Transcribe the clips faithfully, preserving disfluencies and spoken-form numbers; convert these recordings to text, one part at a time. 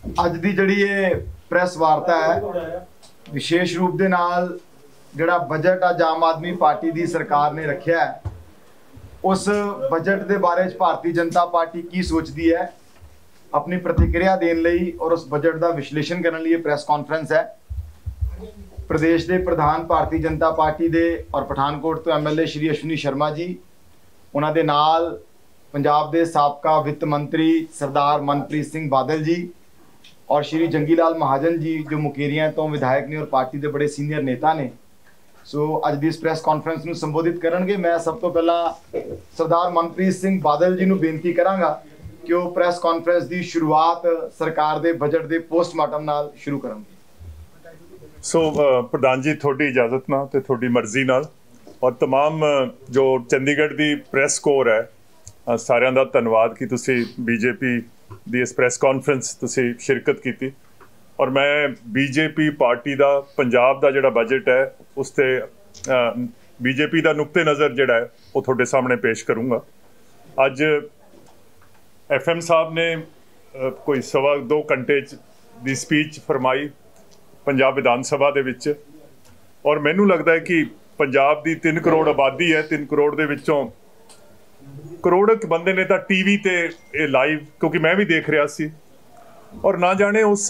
ਅੱਜ ਦੀ ਜਿਹੜੀ ਇਹ ਪ੍ਰੈਸ ਵਾਰਤਾ ਹੈ ਵਿਸ਼ੇਸ਼ रूप ਦੇ ਨਾਲ ਜਿਹੜਾ ਬਜਟ ਅੱਜ ਆਮ ਆਦਮੀ ਪਾर्टी ਦੀ ਸਰਕਾਰ ਨੇ ਰੱਖਿਆ ਹੈ उस बजट के बारे च भारतीय जनता पार्टी की सोचती है अपनी प्रतिक्रिया देने लई और उस बजट का विश्लेषण करने लिए प्रेस कॉन्फ्रेंस है। प्रदेश के प्रधान भारतीय जनता पार्टी के और पठानकोट तो M L A Shri Ashwini Sharma ji, उन्होंने नाल पंजाब के साबका वित्त मंत्री सरदार मनप्रीत सिंह बादल जी और श्री जंगी लाल महाजन जी जो मुकेरिया तो विधायक ने और पार्टी के बड़े सीनियर नेता ने। सो अज की इस प्रैस कॉन्फ्रेंस में संबोधित करेंगे। मैं सब तो पहला सरदार मनप्रीत सिंह बादल जी को बेनती करांगा कि वो प्रैस कॉन्फ्रेंस की शुरुआत सरकार के बजट के पोस्टमार्टम नाल शुरू करेंगे। सो प्रधान जी थोड़ी इजाजत नाल ते थोड़ी मर्जी नाल और तमाम जो चंडीगढ़ की प्रैस कोर है सारिਆਂ ਦਾ ਧੰਨਵਾਦ कि तुसी बीजेपी ਦੀ इस प्रैस कॉन्फ्रेंस तुसी शिरकत की और मैं बीजेपी पार्टी का पंजाब का जोड़ा बजट है उस पर बीजेपी का नुक्ते नज़र जोड़ा है वो थोड़े सामने पेश करूँगा। अज एफ एम साहब ने कोई सवा दो घंटे की स्पीच फरमाई पंजाब विधान सभा दे विच और मैनू लगता है कि पंजाब की तीन करोड़ आबादी है, तीन करोड़ के विचों करोड़ बंदे ने तो टी वी ते लाइव क्योंकि मैं भी देख रहा सी और ना जाने उस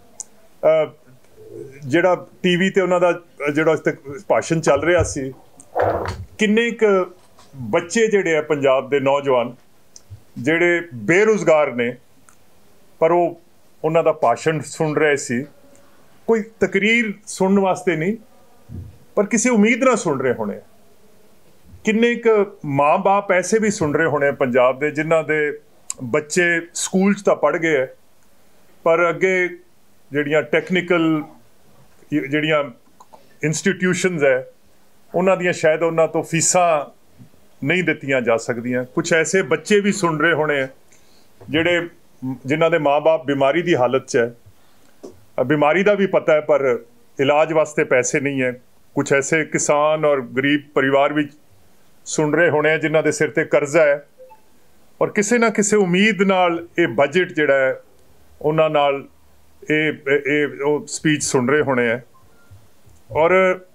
ਜਿਹੜਾ टीवी ਤੇ ਉਹਨਾਂ ਦਾ ਜਿਹੜਾ ਅੱਜ ਤੱਕ ਭਾਸ਼ਣ ਚੱਲ ਰਿਹਾ ਸੀ ਕਿੰਨੇ ਕੁ ਬੱਚੇ ਜਿਹੜੇ ਆ ਪੰਜਾਬ ਦੇ ਨੌਜਵਾਨ ਜਿਹੜੇ ਬੇਰੁਜ਼ਗਾਰ ਨੇ ਪਰ ਉਹ ਉਹਨਾਂ ਦਾ ਭਾਸ਼ਣ ਸੁਣ ਰਹੇ ਸੀ। ਕੋਈ ਤਕਰੀਰ ਸੁਣਨ ਵਾਸਤੇ ਨਹੀਂ ਪਰ ਕਿਸੇ ਉਮੀਦ ਨਾਲ ਸੁਣ ਰਹੇ ਹੋਣੇ। ਕਿੰਨੇ ਕੁ ਮਾਂ-ਬਾਪ ਐਸੇ ਵੀ ਸੁਣ ਰਹੇ ਹੋਣੇ ਪੰਜਾਬ ਦੇ ਜਿਨ੍ਹਾਂ ਦੇ ਬੱਚੇ ਸਕੂਲ 'ਚ ਤਾਂ ਪੜ੍ਹ ਗਏ ਹੈ ਪਰ ਅੱਗੇ ਜਿਹੜੀਆਂ ਟੈਕਨੀਕਲ ਜਿਹੜੀਆਂ ਇੰਸਟੀਟਿਊਸ਼ਨਸ ਹੈ ਉਹਨਾਂ ਦੀਆਂ ਸ਼ਾਇਦ ਉਹਨਾਂ ਤੋਂ ਫੀਸਾਂ ਨਹੀਂ ਦਿੱਤੀਆਂ ਜਾ ਸਕਦੀਆਂ। ਕੁਝ ਐਸੇ ਬੱਚੇ ਵੀ ਸੁਣ ਰਹੇ ਹੋਣੇ ਜਿਹੜੇ ਜਿਨ੍ਹਾਂ ਦੇ ਮਾਂ-ਬਾਪ ਬਿਮਾਰੀ ਦੀ ਹਾਲਤ 'ਚ ਹੈ, ਬਿਮਾਰੀ ਦਾ ਵੀ ਪਤਾ ਹੈ ਪਰ ਇਲਾਜ ਵਾਸਤੇ ਪੈਸੇ ਨਹੀਂ ਹੈ। ਕੁਝ ਐਸੇ ਕਿਸਾਨ ਔਰ ਗਰੀਬ ਪਰਿਵਾਰ ਵੀ ਸੁਣ ਰਹੇ ਹੋਣੇ ਜਿਨ੍ਹਾਂ ਦੇ ਸਿਰ ਤੇ ਕਰਜ਼ਾ ਹੈ ਔਰ ਕਿਸੇ ਨਾ ਕਿਸੇ ਉਮੀਦ ਨਾਲ ਇਹ ਬਜਟ ਜਿਹੜਾ ਹੈ ਉਹਨਾਂ ਨਾਲ ਇਹ स्पीच सुन रहे होने हैं। और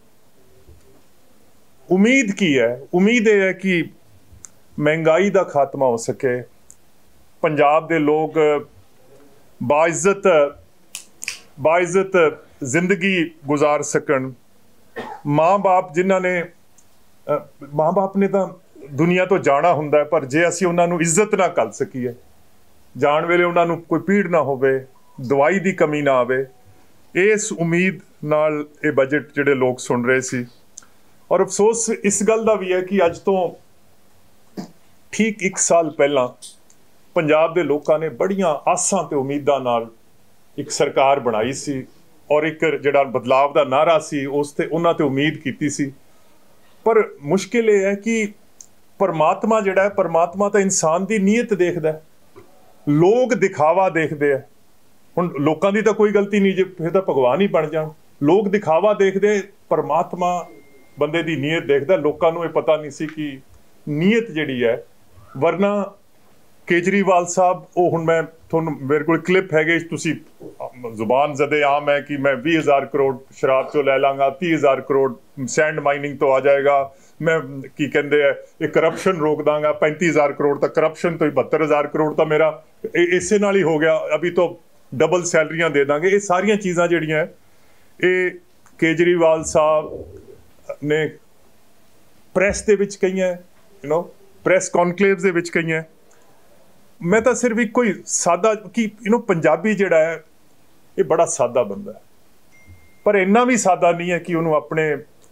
उम्मीद की है, उम्मीद ये है कि महंगाई का खात्मा हो सके, पंजाब के लोग बाइज्जत बाइज्जत जिंदगी गुजार सकन। माँ बाप जिन्हों ने माँ बाप ने तो दुनिया तो जाना हुंदा है पर जे असीं उन्हां नूं इज्जत ना कर सकीए, जाण वेले उन्हां नूं कोई पीड़ ना होवे, दवाई की कमी ना आवे, इस उम्मीद नाल ये बजट जिहड़े लोग सुन रहे सी। और अफसोस इस गल का भी है कि अज तो ठीक एक साल पहला पंजाब के लोगों ने बड़ियां आसां ते उम्मीदां नाल एक सरकार बनाई सी और एक जिहड़ा बदलाव का नारा सी उस ते उन्हां ते उम्मीद कीती सी। पर मुश्किल ये है कि परमात्मा जिहड़ा है परमात्मा तो इंसान की नीयत देखदा है, लोग दिखावा देखते हैं। ਹੁਣ ਲੋਕਾਂ ਦੀ ਤਾਂ ਕੋਈ ਗਲਤੀ ਨਹੀਂ ਜੇ ਫਿਰ ਤਾਂ ਭਗਵਾਨ ਹੀ ਬਣ ਜਾਣ। ਲੋਕ ਦਿਖਾਵਾ ਦੇਖਦੇ, ਪਰਮਾਤਮਾ ਬੰਦੇ ਦੀ ਨੀਅਤ ਦੇਖਦਾ। ਲੋਕਾਂ ਨੂੰ ਇਹ ਪਤਾ ਨਹੀਂ ਸੀ ਕਿ ਨੀਅਤ ਜਿਹੜੀ ਹੈ ਵਰਨਾ ਕੇਜਰੀਵਾਲ ਸਾਹਿਬ ਉਹ ਹੁਣ ਮੈਂ ਤੁਹਾਨੂੰ ਮੇਰੇ ਕੋਲ ਕਲਿੱਪ ਹੈਗੇ ਤੁਸੀਂ ਜ਼ੁਬਾਨ ਜ਼ਦੇ ਆਮ ਹੈ ਕਿ ਮੈਂ ਵੀਹ ਹਜ਼ਾਰ ਕਰੋੜ ਸ਼ਰਾਬ ਤੋਂ ਲੈ ਲਾਂਗਾ, ਤੀਹ ਹਜ਼ਾਰ ਕਰੋੜ ਸੈਂਡ ਮਾਈਨਿੰਗ ਤੋਂ ਆ ਜਾਏਗਾ, ਮੈਂ ਕੀ ਕਹਿੰਦੇ ਆ ਇਹ ਕਰਪਸ਼ਨ ਰੋਕ ਦਾਂਗਾ, ਪੈਂਤੀ ਹਜ਼ਾਰ ਕਰੋੜ ਤਾਂ ਕਰਪਸ਼ਨ ਤੋਂ ਹੀ ਬਹੱਤਰ ਹਜ਼ਾਰ ਕਰੋੜ ਤਾਂ ਮੇਰਾ ਇਸੇ ਨਾਲ ਹੀ ਹੋ ਗਿਆ, ਅਭੀ ਤੋਂ डबल सैलरियां दे देंगे। ये सारिया चीज़ां जिहड़ियां ये केजरीवाल साहब ने प्रैस दे विच कहियां, यू नो प्रैस कॉनक्लेव दे विच कहियां। मैं तो सिर्फ एक कोई सादा कि यू नो पंजाबी जिहड़ा है ये बड़ा सादा बंदा है पर इन्ना भी सादा नहीं है कि उन्होंने अपने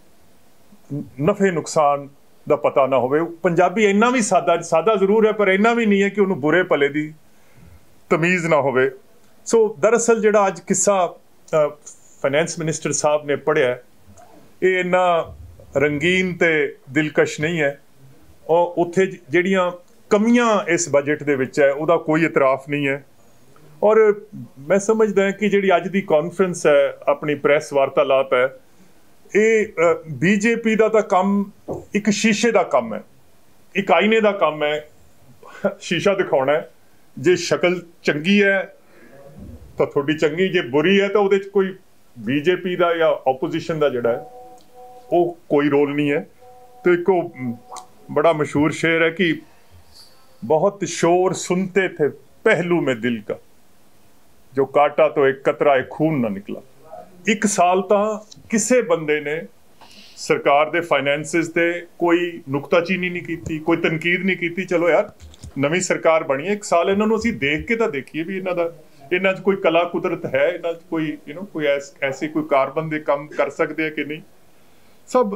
नफे नुकसान का पता ना होवे। पंजाबी इन्ना भी सादा सादा जरूर है पर इन्ना भी नहीं है कि उन्होंने बुरे भले की तमीज़ ना होवे। सो दरअसल जिहड़ा अज किस्सा फाइनैंस मिनिस्टर साहब ने पढ़िया ये इन्ना रंगीन ते दिलकश नहीं है और उत्थे जिहड़ियां कमियां इस बजट दे विच है उहदा कोई इतराफ नहीं है। और मैं समझदा कि जिहड़ी अज दी कॉन्फ्रेंस है अपनी प्रैस वार्तालाप है ये बीजेपी दा तां काम एक शीशे दा काम है, एक आईने दा काम है। शीशा दिखाउणा है, जे शक्ल चंगी है ਤਾਂ ਤੁਹਾਡੀ ਚੰਗੀ, ਜੇ ਬੁਰੀ ਹੈ ਤਾਂ ਉਹਦੇ 'ਚ ਕੋਈ ਬੀਜੇਪੀ ਦਾ ਜਾਂ ਆਪੋਜੀਸ਼ਨ ਦਾ ਜਿਹੜਾ ਹੈ ਉਹ ਕੋਈ ਰੋਲ नहीं है। तो एक बड़ा मशहूर शेर है कि बहुत शोर सुनते थे पहलू में दिल का, जो काटा तो एक कतरा एक खून ना निकला। एक साल तो किसी बंदे ने सरकार दे फाइनेंसिस ते कोई नुकताचीनी नहीं की, कोई तनकीद नहीं की। चलो यार नवी सरकार बनी है, एक साल इन्होंने असीं देख के तो देखिए भी इन्हां दा इन्हां च कोई कला कुदरत है, इन्हां च कोई यू नो कोई ऐस, ऐसे कोई कारबन दे काम कर सकते हैं कि नहीं। सब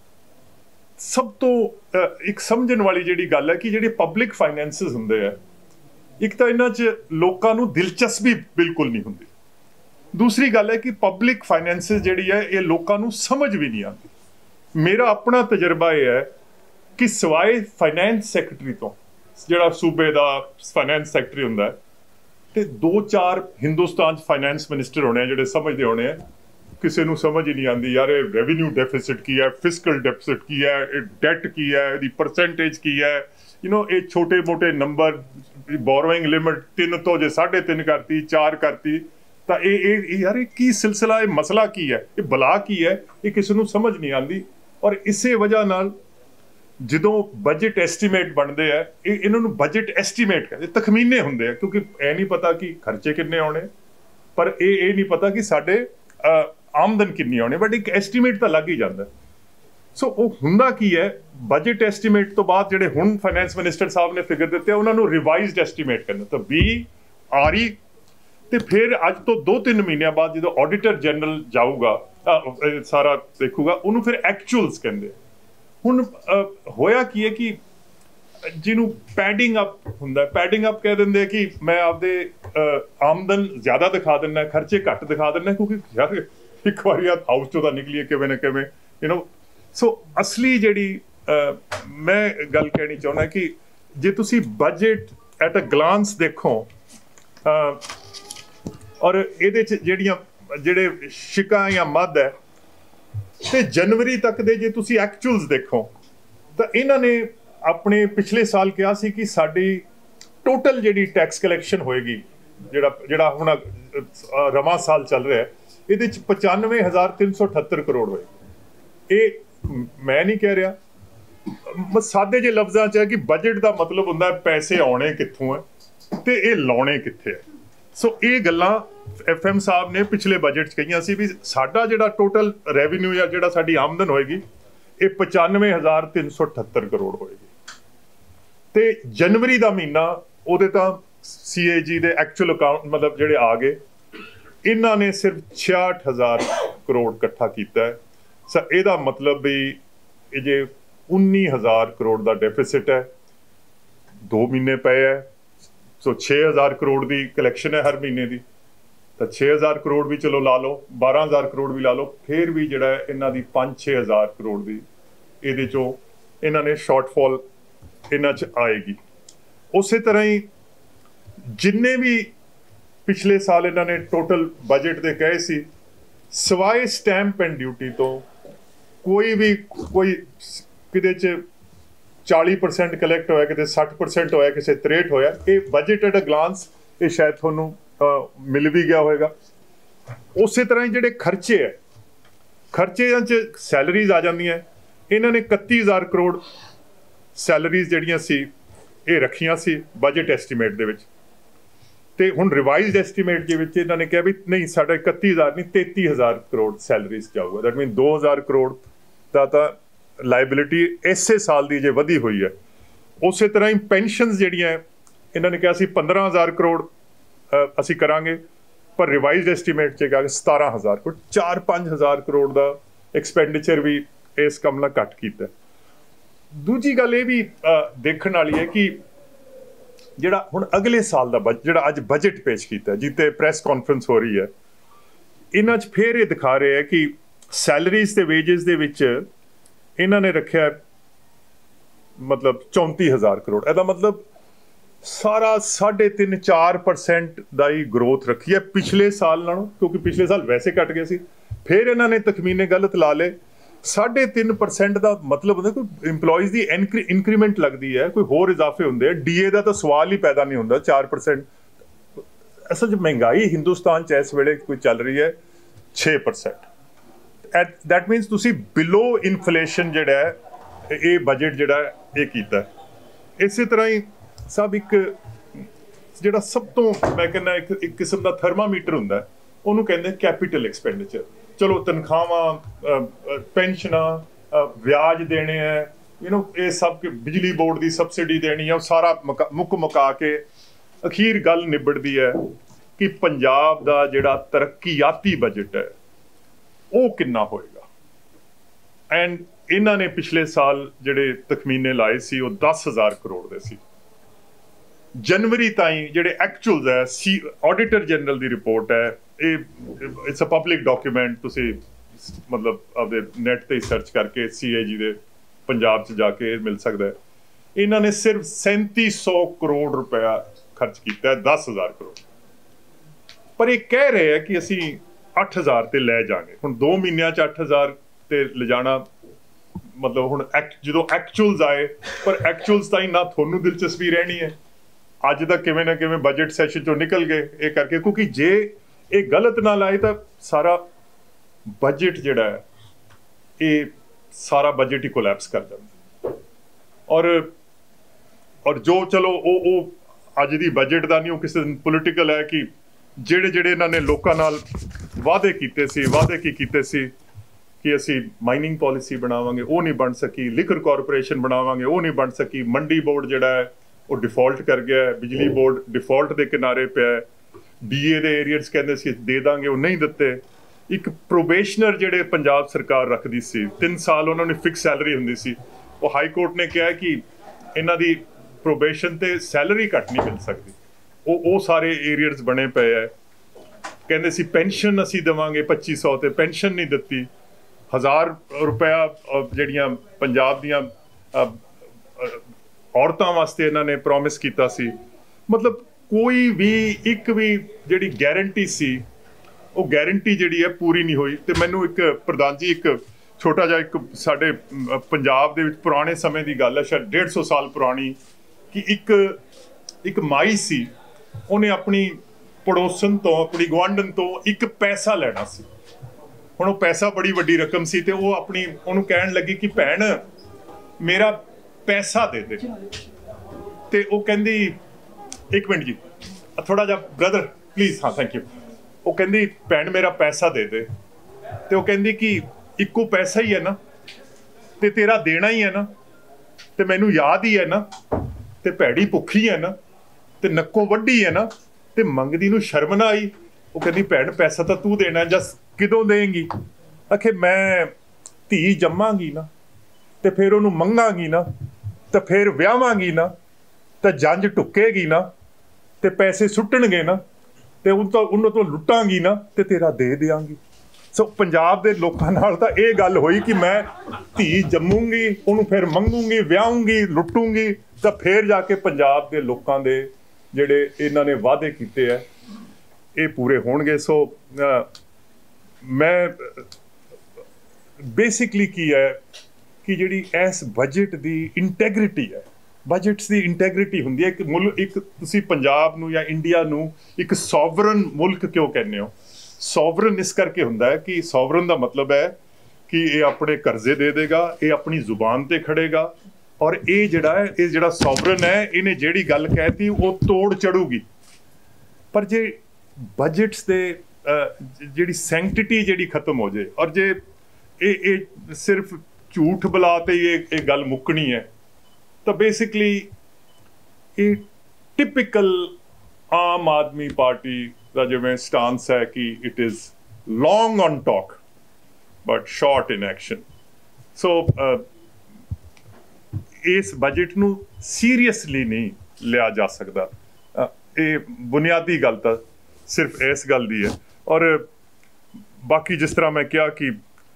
सब तो एक समझण वाली जिहड़ी गल है कि जिहड़े पब्लिक फाइनेंसिस हुंदे आ, एक तो इन्हां च लोकां नूं दिलचस्पी बिल्कुल नहीं हुंदी। दूसरी गल है कि पब्लिक फाइनेंसिस जिहड़ी है ये लोकां नूं समझ भी नहीं आती। मेरा अपना तजर्बा यह है कि सिवाय फाइनेंस सैकटरी तो जिहड़ा सूबे दा फाइनेंस सैकटरी हुंदा है ते दो चार हिंदुस्तान फाइनेंस मिनिस्टर होने जिहड़े समझदे होने हैं, किसी नूं समझ ही नहीं आती यार ये रेवेन्यू डेफिसिट की है, फिस्कल डेफिसिट की है, डेट की है, इहदी परसेंटेज की है, यू नो ये छोटे मोटे नंबर, बोरोइंग लिमिट तीन तो जे साढ़े तीन करती, चार करती, तो ये यार की सिलसिला, ये मसला की है, ये बला की है, ये किसी नूं समझ नहीं आती। और इसे वजह नाल ਜਦੋਂ बजट एस्टीमेट बनते हैं, इन्होंने बजट एस्टीमेट कहते, तखमीने होंगे हैं, क्योंकि यह नहीं पता कि खर्चे किन्ने आने, पर यह यह नहीं पता कि साडे आमदन किन्नी आने, बट एक एस्टीमेट तो लग ही जाता है। सो वो हुंदा की है, बजट एस्टीमेट तो बाद जिहड़े हुण फाइनेंस मिनिस्टर साहब ने फिगर दिते उन्होंने रिवाइज्ड एस्टीमेट करना, तो बी आ रही तो फिर अज तो दो तीन महीनों बाद जो ऑडिटर जनरल जाऊगा सारा देखूगा, उन्होंने फिर एक्चुअल्स कहते। हुण होया की है कि जिन्हों पैडिंग अप हुंदा, पैडिंग अप कह देंगे कि मैं आपदे आमदन ज्यादा दिखा देना, खर्चे घट दिखा देना, क्योंकि यार एक बार यार हाउस चो निकलीए किवें ना किवें, यू नो। सो असली जिहड़ी मैं गल कहनी चाहुंदा कि जे तुसी बजट एट अ ग्लांस देखो और इहदे च जिहड़ियां जिहड़े शिकां या मद है ते जनवरी तक दे जे तुसी एक्चुअल्स देखो तो इन्हां ने अपने पिछले साल कहा सी कि साडी टोटल जिहड़ी टैक्स कलैक्शन होएगी, जिहड़ा जिहड़ा हुण रवां साल चल रहा है, इहदे च पचानवे हज़ार तीन सौ अठहत्तर करोड़ होएगी। ये मैं नहीं कह रहा, सादे जे लफ्जां च है कि बजट का मतलब हुंदा पैसे आने कित्थों है ते ये लाने कित्थे है। सो ये गल्लां एफ एम साहब ने पिछले बजट कही सी भी साडा जिहड़ा टोटल रेवेन्यू या जिहड़ा साडी आमदन होएगी ये पचानवे हज़ार तीन सौ अठहत्तर करोड़ होएगी। ते जनवरी का महीना उहदे तां सी ए जी दे एक्चुअल अकाउंट मतलब जिहड़े आ गए, इन्हां ने सिर्फ छियाठ हज़ार करोड़ इकट्ठा कीता है। सो इहदा मतलब भी ये जे उन्नी हज़ार करोड़ का डेफिसिट है, दो महीने पे है, सो छे हज़ार करोड़ की कलैक्शन है हर महीने की, तो छे हज़ार करोड़ भी चलो ला लो, बारह हज़ार करोड़ भी ला लो, फिर भी जिहड़ा इन्हां दी पाँच छे हज़ार करोड़ की इहदे चों इन्हां ने शॉर्टफॉल इन्हां च आएगी। उस तरह ही जिन्ने भी पिछले साल इन्हां ने टोटल बजट दे कहे सी, सिवाय स्टैंप एंड ड्यूटी तो कोई भी कोई किते च चाली परसेंट कलैक्ट होया, किते सठ परसेंट होया, किसी त्रेहठ होया। ये बजट एट अ ग्लांस ये शायद तुहानूं मिल भी गया होएगा। उस तरह ही जिहड़े खर्चे है, खर्चे च सैलरीज आ जांदियां, इन्हां ने इकत्ती हज़ार करोड़ सैलरीज जिहड़ियां सी ये रखियां सी बजट एस्टीमेट दे विच, ते हुण रिवाइज्ड एस्टीमेट दे विच इन्हां ने कहा भी नहीं साडा इकत्ती हज़ार नहीं तेती हज़ार करोड़ सैलरीज जाऊगा। दैट मीन दो हज़ार करोड़ दा तां लाइबिलिटी इसे साल की जे वधी हुई है। उस तरह ही पेनशन जिहड़ियां इन्हां ने कहा सी पंद्रह हज़ार करोड़ असी करांगे, पर रिवाइज्ड एस्टीमेट च कहा सतारह हज़ार करोड़, चार पाँच हज़ार करोड़ का एक्सपेंडिचर भी इस कम नाल घट कीता। दूजी गल ये भी देखण वाली है कि जिहड़ा हुण अगले साल का बजट जिहड़ा अज बजट पेश कीता जिते प्रेस कॉन्फ्रेंस हो रही है, इन्हां च फिर ये दिखा रहे हैं कि सैलरीज ते वेजेस दे विच इन्हां ने रखिया मतलब चौंती हज़ार करोड़। ਇਹਦਾ मतलब सारा साढ़े तीन चार परसेंट का ही ग्रोथ रखी है पिछले साल नालों, क्योंकि पिछले साल वैसे घट गए सी। फिर इन्हां ने तखमीने गलत ला ले, साढ़े तीन परसेंट का मतलब होंदा कोई इंप्लॉइज की इनक्री इंक्रीमेंट लगती है, कोई होर इजाफे होंदे, डी ए का तो सवाल ही पैदा नहीं होंदा। चार परसेंट असल च महंगाई हिंदुस्तान च इस वेले कोई चल रही है छे परसेंट एट दैट मीनस तुसी बिलो इन्फ्लेशन जिहड़ा है ये बजट जिहड़ा ये कीता है। इस तरह ही सब एक जिहड़ा सब तो मैं कहना एक एक किस्म का थर्मामीटर हुंदा उहनूं कहंदे कैपीटल एक्सपेंडिचर। चलो तनख्वाहां पेंशनां ब्याज देने हैं यू नो ये सब बिजली बोर्ड की सबसिडी देनी है सारा मुका मुक मुका के अखीर गल निबड़दी है कि पंजाब का जिहड़ा तरक्कियाती बजट है वो कितना होएगा। एंड इन्हां ने पिछले साल जिहड़े तखमीने लाए सी वो दस हज़ार करोड़ दे सी। जनवरी ताईं जिहड़े एक्चुअल्स है सी ऑडिटर जनरल की रिपोर्ट है ये इट्स अ पब्लिक डॉक्यूमेंट तुसी मतलब आपदे नैट ते सर्च करके सी ए जी दे पंजाब च जाके मिल सकता है। इन्हों ने सिर्फ सैंती सौ करोड़ रुपया खर्च किया है दस हज़ार करोड़ पर ये कह रहे हैं कि असी अठ हज़ार ते लै जाएंगे। हुण दो महीनों च अठ हज़ार ते ले जाना मतलब हुण जो एक्चुअल्स आए पर एक्चुअल्स ताईं ना थोनू दिलचस्पी रहनी है अज तक किवें ना किवें बजट सैशन चों निकल गए ये करके क्योंकि जे ये गलत ना लाए तो सारा बजट जिहड़ा है ये सारा बजट ही कोलैप्स कर जाता और और जो चलो वो वो अज दी बजट का नहीं वो किसी पोलिटिकल है कि जेड़े जेड़े इन्हों ने लोगों नाल वादे कीते सी वादे की कीते सी कि असी माइनिंग पॉलिसी बनावांगे वो नहीं बन सकी लिकर कॉरपोरेशन बनावांगे वो नहीं बन सकी मंडी बोर्ड जिहड़ा है वो डिफॉल्ट कर गया है बिजली बोर्ड डिफॉल्ट के किनारे पे है डी ए दे एरियर्स कहते सी दे दांगे वो नहीं दिते। एक प्रोबेशनर जिहड़े पंजाब सरकार रखती सी तीन साल उन्होंने फिक्स सैलरी हुंदी सी वो हाई कोर्ट ने कहा कि इन्हां दी प्रोबेशन ते सैलरी घट नहीं मिल सकती वो वो सारे एरियर्स बने पे है। कहते सी पेंशन असी देवांगे पच्ची सौ ते पेंशन नहीं दिती हज़ार रुपया जिहड़ियां पंजाब दियां औरतां वास्ते इन्हां ने प्रॉमिस कीता सी। मतलब कोई भी एक भी जिहड़ी गारंटी सी वो गारंटी जिहड़ी है पूरी नहीं हुई। तो मैनू एक प्रधान जी एक छोटा जिहा एक साडे पंजाब दे विच पुराने समय की गल है शायद डेढ़ सौ साल पुरानी कि एक एक माई सी उन्हें अपनी पड़ोसन तो अपनी गुआंढन तो एक पैसा लेना सी। हुण वो पैसा बड़ी वड्डी रकम सी ते वो अपनी उन्होंने कहन लगी कि भैन मेरा पैसा दे दे ते वो कहंदी एक मिनट जी थोड़ा जा ब्रदर प्लीज हाँ थैंक यू वो कहंदी भैन मेरा पैसा दे दे ते वो कहंदी कि इक्को पैसा ही है ना ते तेरा देना ही है ना ते मैनू याद ही है ना ते भैड़ी भुखी है ना ते नक्को वड्डी है ना ते मंगदी नू शर्म ना आई। वो कहंदी भैन पैसा तो तू देना है जस किदों देंगी आखे मैं धी जम्मांगी ना ते फिर उन्होंने मंगांगी ना तो फिर व्याहांगी ना तो जंज टुकेगी ना ते पैसे सुट्टणगे ना ते उन तो उन्होंने तो लुटांगी ना ते तेरा दे देंगी। सो पंजाब दे लोकां नाल तां इह गल होई कि मैं धी जम्मूंगी उन्होंने फिर मंगूंगी व्याहूंगी लुटूंगी तो फिर जाके पंजाब दे लोकां दे जिहड़े इन्हां ने वादे कीते है ये पूरे होणगे। सो आ, मैं बेसिकली की है कि जिहड़ी इस बजट की इंटैग्रिटी है बजट्स की इंटैग्रिटी हुंदी है। एक मुल्क एक तुसी पंजाब नू या इंडिया नू एक सॉवरन मुल्क क्यों कहने हो। सॉवरन इस करके हुंदा है कि सॉवरन का मतलब है कि ये अपने कर्जे दे देगा ये अपनी जुबान ते खड़ेगा और ये जिहड़ा है ये जिहड़ा सॉवरन है इन्हें जिहड़ी गल कहती वो तोड़ चढ़ूगी। पर जे बजट्स दे जिहड़ी सैंक्टिटी जिहड़ी खत्म हो जाए और जे ये ये सिर्फ झूठ बुलाते ये ये गल मुकनी है तो बेसिकली ये टिपिकल आम आदमी पार्टी का जिवें स्टांस है कि it is long on talk but short in action. So इस बजट नू सीरियसली नहीं लिया जा सकता। ये बुनियादी गल तो सिर्फ इस गल दी है और बाकी जिस तरह मैं कहा कि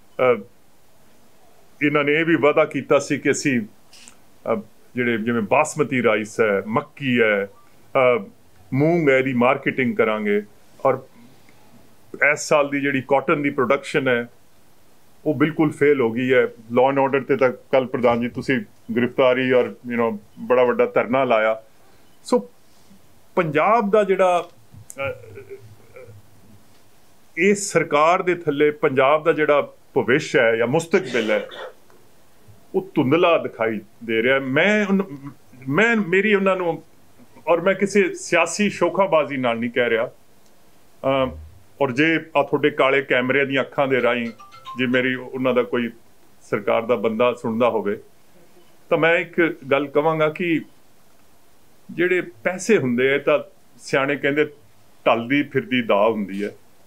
इन्होंने ये भी वादा किया सी कि असी जिहड़े जिवें बासमती राइस है मक्की है मूंग है दी मार्केटिंग करांगे और इस साल की जिहड़ी कॉटन की प्रोडक्शन है वो बिल्कुल फेल हो गई है। लॉ एंड ऑर्डर ते तक कल प्रधान जी तुसी गिरफ्तारी और यू नो बड़ा वड्डा धरना लाया। सो पंजाब का जिहड़ा ਇਸ ਸਰਕਾਰ ਦੇ ਥੱਲੇ ਪੰਜਾਬ ਦਾ ਜਿਹੜਾ ਭਵਿੱਖ ਹੈ ਜਾਂ ਮੁਸਤਕਬਲ ਹੈ ਉਹ ਧੁੰਦਲਾ ਦਿਖਾਈ ਦੇ ਰਿਹਾ। ਮੈਂ ਮੈਂ ਮੇਰੀ ਉਹਨਾਂ ਨੂੰ, ਔਰ ਮੈਂ ਕਿਸੇ ਸਿਆਸੀ ਸ਼ੋਖਾਬਾਜ਼ੀ ਨਾਲ ਨਹੀਂ ਕਹਿ ਰਿਹਾ, ਔਰ ਜੇ ਆ ਤੁਹਾਡੇ ਕਾਲੇ ਕੈਮਰਿਆਂ ਦੀਆਂ ਅੱਖਾਂ ਦੇ ਰਾਹੀਂ ਜੇ ਮੇਰੀ ਉਹਨਾਂ ਦਾ ਕੋਈ ਸਰਕਾਰ ਦਾ ਬੰਦਾ ਸੁਣਦਾ ਹੋਵੇ ਤਾਂ ਮੈਂ ਇੱਕ ਗੱਲ ਕਹਾਂਗਾ ਕਿ ਜਿਹੜੇ ਪੈਸੇ ਹੁੰਦੇ ਆ ਤਾਂ ਸਿਆਣੇ ਕਹਿੰਦੇ ਢਲਦੀ ਫਿਰਦੀ ਦਾਅ ਹੁੰਦੀ ਹੈ।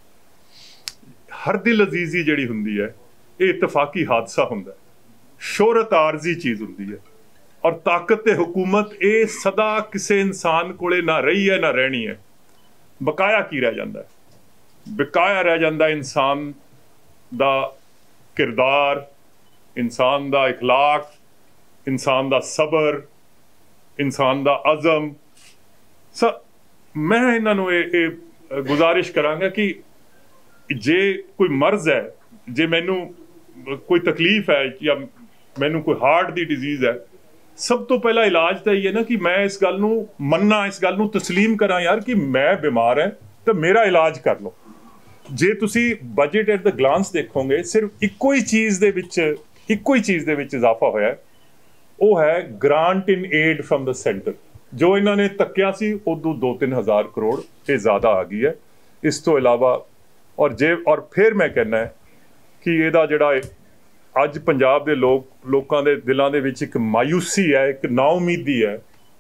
ਹਰ ਦਿਲ ਅਜ਼ੀਜ਼ੀ ਜਿਹੜੀ ਹੁੰਦੀ ਹੈ ਇਹ ਇਤਫਾਕੀ ਹਾਦਸਾ ਹੁੰਦਾ ਹੈ, ਸ਼ੋਹਰਤ ਆਰਜ਼ੀ ਚੀਜ਼ ਹੁੰਦੀ ਹੈ, ਔਰ ਤਾਕਤ ਤੇ ਹੁਕੂਮਤ ਇਹ ਸਦਾ ਕਿਸੇ ਇਨਸਾਨ ਕੋਲੇ ਨਾ ਰਹੀ ਹੈ ਨਾ ਰਹਿਣੀ ਹੈ। ਬਕਾਇਆ ਕੀ ਰਹਿ ਜਾਂਦਾ ਹੈ? ਬਕਾਇਆ ਰਹਿ ਜਾਂਦਾ ਇਨਸਾਨ ਦਾ ਕਿਰਦਾਰ, ਇਨਸਾਨ ਦਾ ਇਖਲਾਕ, ਇਨਸਾਨ ਦਾ ਸਬਰ, ਇਨਸਾਨ ਦਾ ਅਜ਼ਮ। ਸ ਮੈਂ ਇਹਨਾਂ ਨੂੰ ਇਹ ਇਹ ਗੁਜ਼ਾਰਿਸ਼ ਕਰਾਂਗਾ ਕਿ ਜੇ ਕੋਈ ਮਰਜ਼ ਹੈ, ਜੇ ਮੈਨੂੰ ਕੋਈ ਤਕਲੀਫ ਹੈ ਜਾਂ ਮੈਨੂੰ ਕੋਈ ਹਾਰਟ ਦੀ ਡਿਜ਼ੀਜ਼ ਹੈ, ਸਭ ਤੋਂ ਪਹਿਲਾ ਇਲਾਜ ਤਾਂ ਇਹ ਹੈ ਨਾ ਕਿ ਮੈਂ ਇਸ ਗੱਲ ਨੂੰ ਮੰਨਾਂ, ਇਸ ਗੱਲ ਨੂੰ ਤਸਲੀਮ ਕਰਾਂ ਯਾਰ ਕਿ ਮੈਂ ਬਿਮਾਰ ਹਾਂ ਤਾਂ ਮੇਰਾ ਇਲਾਜ ਕਰ ਲਓ। ਜੇ ਤੁਸੀਂ ਬਜਟ ਐਟ ਦ ਗਲਾਂਸ ਦੇਖੋਗੇ, ਸਿਰਫ ਇੱਕੋ ਹੀ ਚੀਜ਼ ਦੇ ਵਿੱਚ ਇੱਕੋ ਹੀ ਚੀਜ਼ ਦੇ ਵਿੱਚ ਇਜ਼ਾਫਾ ਹੋਇਆ, ਉਹ ਹੈ grant in aid from the centre. ਜੋ ਇਹਨਾਂ ਨੇ ਤੱਕਿਆ ਸੀ ਉਦੋਂ ਦੋ ਤਿੰਨ ਹਜ਼ਾਰ ਕਰੋੜ ਇਹ ਜ਼ਿਆਦਾ ਆ ਗਈ ਹੈ। ਇਸ ਤੋਂ ਇਲਾਵਾ ਔਰ ਜੇ ਔਰ ਫਿਰ ਮੈਂ ਕਹਿੰਦਾ ਕਿ ਇਹਦਾ ਜਿਹੜਾ ਅੱਜ ਪੰਜਾਬ ਦੇ ਲੋਕ ਲੋਕਾਂ ਦੇ ਦਿਲਾਂ ਦੇ ਵਿੱਚ ਇੱਕ ਮਾਯੂਸੀ ਹੈ, ਇੱਕ ਨਾਉਮੀਦੀ ਹੈ।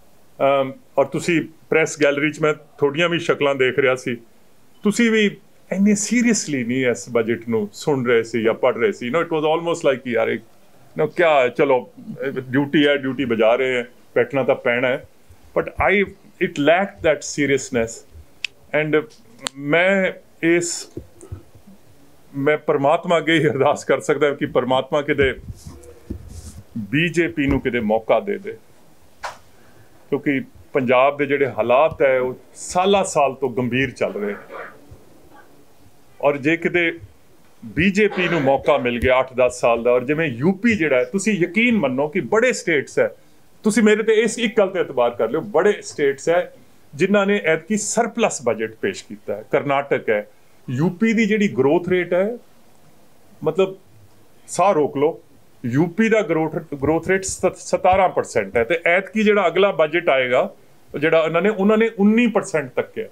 ਔਰ ਤੁਸੀਂ ਪ੍ਰੈਸ ਗੈਲਰੀ 'ਚ ਮੈਂ ਤੁਹਾਡੀਆਂ ਵੀ ਸ਼ਕਲਾਂ ਦੇਖ ਰਿਹਾ ਸੀ, ਤੁਸੀਂ ਵੀ ਇੰਨੇ ਸੀਰੀਅਸਲੀ ਨਹੀਂ ਇਸ ਬਜਟ ਨੂੰ ਸੁਣ ਰਹੇ ਸੀ ਜਾਂ ਪੜ੍ਹ ਰਹੇ ਸੀ। No it was almost like ਯਾਰ ਇੱਕ नो क्या है, चलो ड्यूटी है, ड्यूटी बजा रहे हैं, बैठना तो पैना है, but I it lack that seriousness. And मैं इस मैं परमात्मा अगे ही अरदास कर सकता कि परमात्मा किते बीजेपी नूं किते मौका दे दे, क्योंकि पंजाब के जिहड़े हालात है वो साला साल तो गंभीर चल रहे हैं। और जे किते बीजेपी ਨੂੰ ਮੌਕਾ ਮਿਲ ਗਿਆ ਅੱਠ ਦਸ ਸਾਲ ਦਾ, ਔਰ ਜਿਵੇਂ ਯੂਪੀ ਜਿਹੜਾ ਹੈ, ਤੁਸੀਂ ਯਕੀਨ ਮੰਨੋ ਕਿ ਬੜੇ ਸਟੇਟਸ ਹੈ, ਤੁਸੀਂ ਮੇਰੇ ਤੇ ਇਸ ਇੱਕ ਗੱਲ ਤੇ ਇਤਬਾਰ ਕਰ ਲਿਓ, ਬੜੇ ਸਟੇਟਸ ਹੈ ਜਿਨ੍ਹਾਂ ਨੇ ਐਤਕੀ ਸਰਪਲਸ ਬਜਟ ਪੇਸ਼ ਕੀਤਾ ਹੈ। ਕਰਨਾਟਕ ਹੈ, ਯੂਪੀ ਦੀ ਜਿਹੜੀ ਗਰੋਥ ਰੇਟ ਹੈ, ਮਤਲਬ ਸਾਹ ਰੋਕ ਲਓ, ਯੂਪੀ ਦਾ ਗਰੋਥ ਗਰੋਥ ਰੇਟ ਸਤਾਰਾਂ ਪਰਸੈਂਟ ਹੈ, ਤੇ ਐਤਕੀ ਜਿਹੜਾ ਅਗਲਾ ਬਜਟ ਆਏਗਾ ਜਿਹੜਾ ਉਹਨਾਂ ਨੇ ਉਹਨਾਂ ਨੇ ਉੱਨੀ ਪਰਸੈਂਟ ਤੱਕਿਆ।